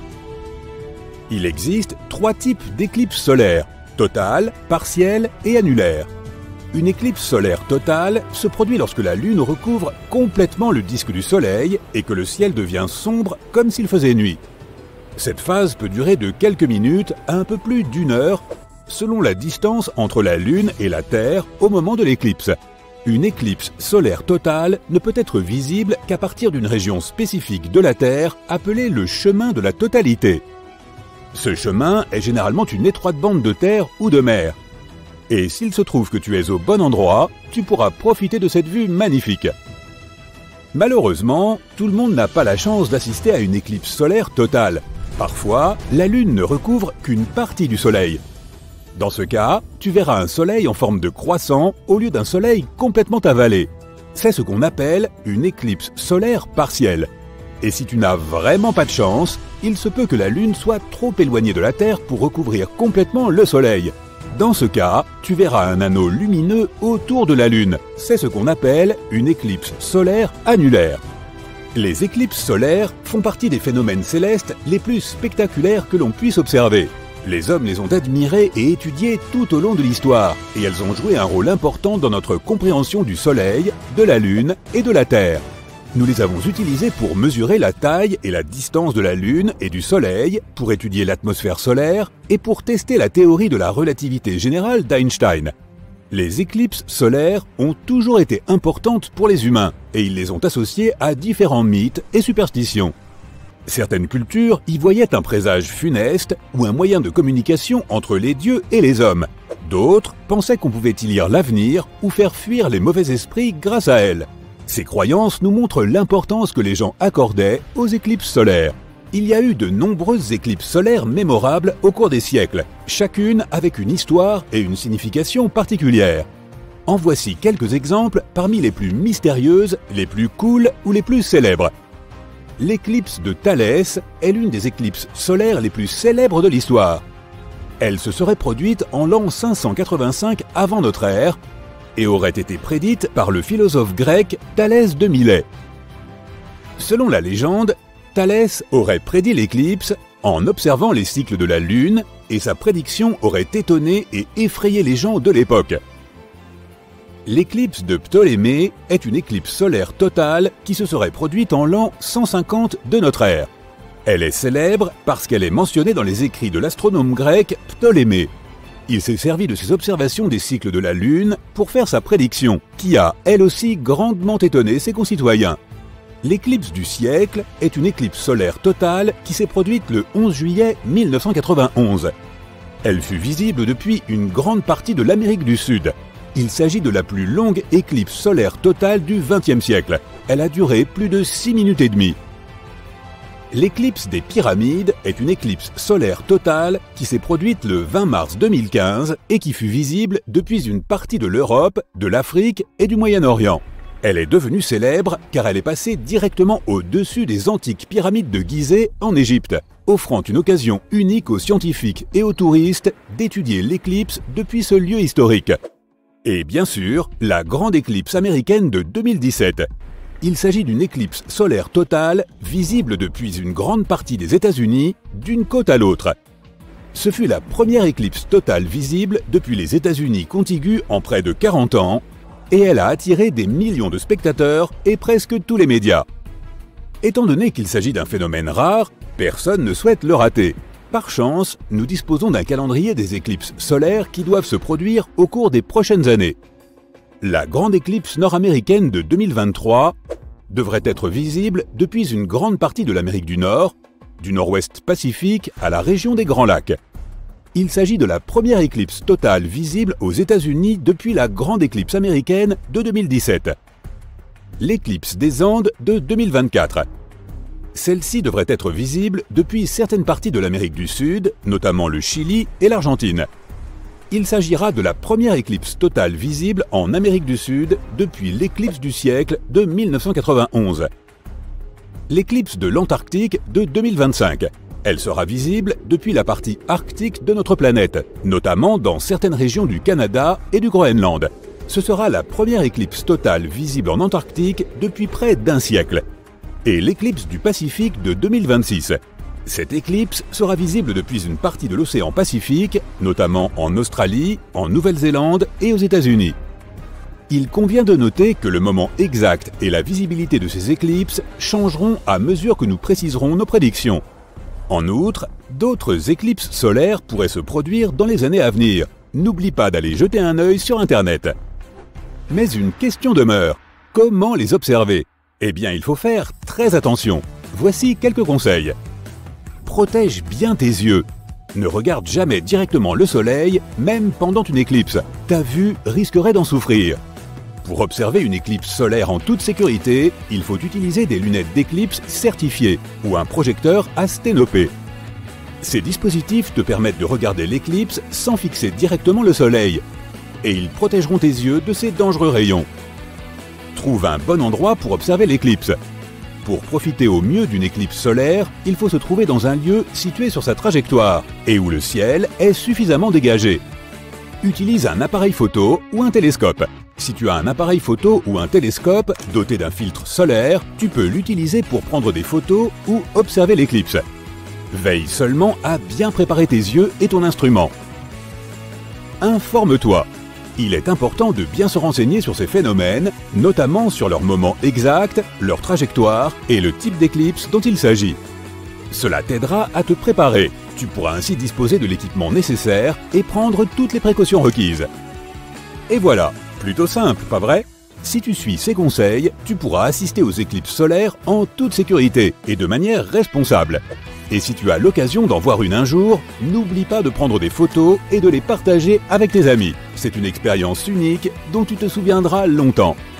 Speaker 3: Il existe trois types d'éclipses solaires, totale, partielle et annulaire. Une éclipse solaire totale se produit lorsque la Lune recouvre complètement le disque du Soleil et que le ciel devient sombre comme s'il faisait nuit. Cette phase peut durer de quelques minutes à un peu plus d'une heure, selon la distance entre la Lune et la Terre au moment de l'éclipse. Une éclipse solaire totale ne peut être visible qu'à partir d'une région spécifique de la Terre appelée le chemin de la totalité. Ce chemin est généralement une étroite bande de terre ou de mer. Et s'il se trouve que tu es au bon endroit, tu pourras profiter de cette vue magnifique. Malheureusement, tout le monde n'a pas la chance d'assister à une éclipse solaire totale. Parfois, la Lune ne recouvre qu'une partie du Soleil. Dans ce cas, tu verras un Soleil en forme de croissant au lieu d'un Soleil complètement avalé. C'est ce qu'on appelle une éclipse solaire partielle. Et si tu n'as vraiment pas de chance, il se peut que la Lune soit trop éloignée de la Terre pour recouvrir complètement le Soleil. Dans ce cas, tu verras un anneau lumineux autour de la Lune. C'est ce qu'on appelle une éclipse solaire annulaire. Les éclipses solaires font partie des phénomènes célestes les plus spectaculaires que l'on puisse observer. Les hommes les ont admirées et étudiées tout au long de l'histoire, et elles ont joué un rôle important dans notre compréhension du Soleil, de la Lune et de la Terre. Nous les avons utilisées pour mesurer la taille et la distance de la Lune et du Soleil, pour étudier l'atmosphère solaire et pour tester la théorie de la relativité générale d'Einstein. Les éclipses solaires ont toujours été importantes pour les humains, et ils les ont associées à différents mythes et superstitions. Certaines cultures y voyaient un présage funeste ou un moyen de communication entre les dieux et les hommes. D'autres pensaient qu'on pouvait y lire l'avenir ou faire fuir les mauvais esprits grâce à elles. Ces croyances nous montrent l'importance que les gens accordaient aux éclipses solaires. Il y a eu de nombreuses éclipses solaires mémorables au cours des siècles, chacune avec une histoire et une signification particulière. En voici quelques exemples parmi les plus mystérieuses, les plus cool ou les plus célèbres. L'éclipse de Thalès est l'une des éclipses solaires les plus célèbres de l'histoire. Elle se serait produite en l'an cinq cent quatre-vingt-cinq avant notre ère et aurait été prédite par le philosophe grec Thalès de Milet. Selon la légende, Thalès aurait prédit l'éclipse en observant les cycles de la Lune et sa prédiction aurait étonné et effrayé les gens de l'époque. L'éclipse de Ptolémée est une éclipse solaire totale qui se serait produite en l'an cent cinquante de notre ère. Elle est célèbre parce qu'elle est mentionnée dans les écrits de l'astronome grec Ptolémée. Il s'est servi de ses observations des cycles de la Lune pour faire sa prédiction, qui a, elle aussi, grandement étonné ses concitoyens. L'éclipse du siècle est une éclipse solaire totale qui s'est produite le onze juillet mille neuf cent quatre-vingt-onze. Elle fut visible depuis une grande partie de l'Amérique du Sud. Il s'agit de la plus longue éclipse solaire totale du vingtième siècle. Elle a duré plus de six minutes et demie. L'éclipse des Pyramides est une éclipse solaire totale qui s'est produite le vingt mars deux mille quinze et qui fut visible depuis une partie de l'Europe, de l'Afrique et du Moyen-Orient. Elle est devenue célèbre car elle est passée directement au-dessus des antiques pyramides de Gizeh en Égypte, offrant une occasion unique aux scientifiques et aux touristes d'étudier l'éclipse depuis ce lieu historique. Et bien sûr, la grande éclipse américaine de deux mille dix-sept. Il s'agit d'une éclipse solaire totale, visible depuis une grande partie des États-Unis, d'une côte à l'autre. Ce fut la première éclipse totale visible depuis les États-Unis contigus en près de quarante ans, et elle a attiré des millions de spectateurs et presque tous les médias. Étant donné qu'il s'agit d'un phénomène rare, personne ne souhaite le rater. Par chance, nous disposons d'un calendrier des éclipses solaires qui doivent se produire au cours des prochaines années. La grande éclipse nord-américaine de deux mille vingt-trois devrait être visible depuis une grande partie de l'Amérique du Nord, du nord-ouest Pacifique à la région des Grands Lacs. Il s'agit de la première éclipse totale visible aux États-Unis depuis la grande éclipse américaine de deux mille dix-sept. L'éclipse des Andes de deux mille vingt-quatre. Celle-ci devrait être visible depuis certaines parties de l'Amérique du Sud, notamment le Chili et l'Argentine. Il s'agira de la première éclipse totale visible en Amérique du Sud depuis l'éclipse du siècle de mille neuf cent quatre-vingt-onze. L'éclipse de l'Antarctique de deux mille vingt-cinq. Elle sera visible depuis la partie arctique de notre planète, notamment dans certaines régions du Canada et du Groenland. Ce sera la première éclipse totale visible en Antarctique depuis près d'un siècle. Et l'éclipse du Pacifique de deux mille vingt-six. Cette éclipse sera visible depuis une partie de l'océan Pacifique, notamment en Australie, en Nouvelle-Zélande et aux États-Unis. Il convient de noter que le moment exact et la visibilité de ces éclipses changeront à mesure que nous préciserons nos prédictions. En outre, d'autres éclipses solaires pourraient se produire dans les années à venir. N'oublie pas d'aller jeter un œil sur Internet. Mais une question demeure. Comment les observer? Eh bien, il faut faire très attention. Voici quelques conseils. Protège bien tes yeux. Ne regarde jamais directement le soleil, même pendant une éclipse. Ta vue risquerait d'en souffrir. Pour observer une éclipse solaire en toute sécurité, il faut utiliser des lunettes d'éclipse certifiées ou un projecteur à sténopée. Ces dispositifs te permettent de regarder l'éclipse sans fixer directement le soleil. Et ils protégeront tes yeux de ces dangereux rayons. Trouve un bon endroit pour observer l'éclipse. Pour profiter au mieux d'une éclipse solaire, il faut se trouver dans un lieu situé sur sa trajectoire et où le ciel est suffisamment dégagé. Utilise un appareil photo ou un télescope. Si tu as un appareil photo ou un télescope doté d'un filtre solaire, tu peux l'utiliser pour prendre des photos ou observer l'éclipse. Veille seulement à bien préparer tes yeux et ton instrument. Informe-toi. Il est important de bien se renseigner sur ces phénomènes, notamment sur leur moment exact, leur trajectoire et le type d'éclipse dont il s'agit. Cela t'aidera à te préparer. Tu pourras ainsi disposer de l'équipement nécessaire et prendre toutes les précautions requises. Et voilà, plutôt simple, pas vrai? Si tu suis ces conseils, tu pourras assister aux éclipses solaires en toute sécurité et de manière responsable. Et si tu as l'occasion d'en voir une un jour, n'oublie pas de prendre des photos et de les partager avec tes amis. C'est une expérience unique dont tu te souviendras longtemps.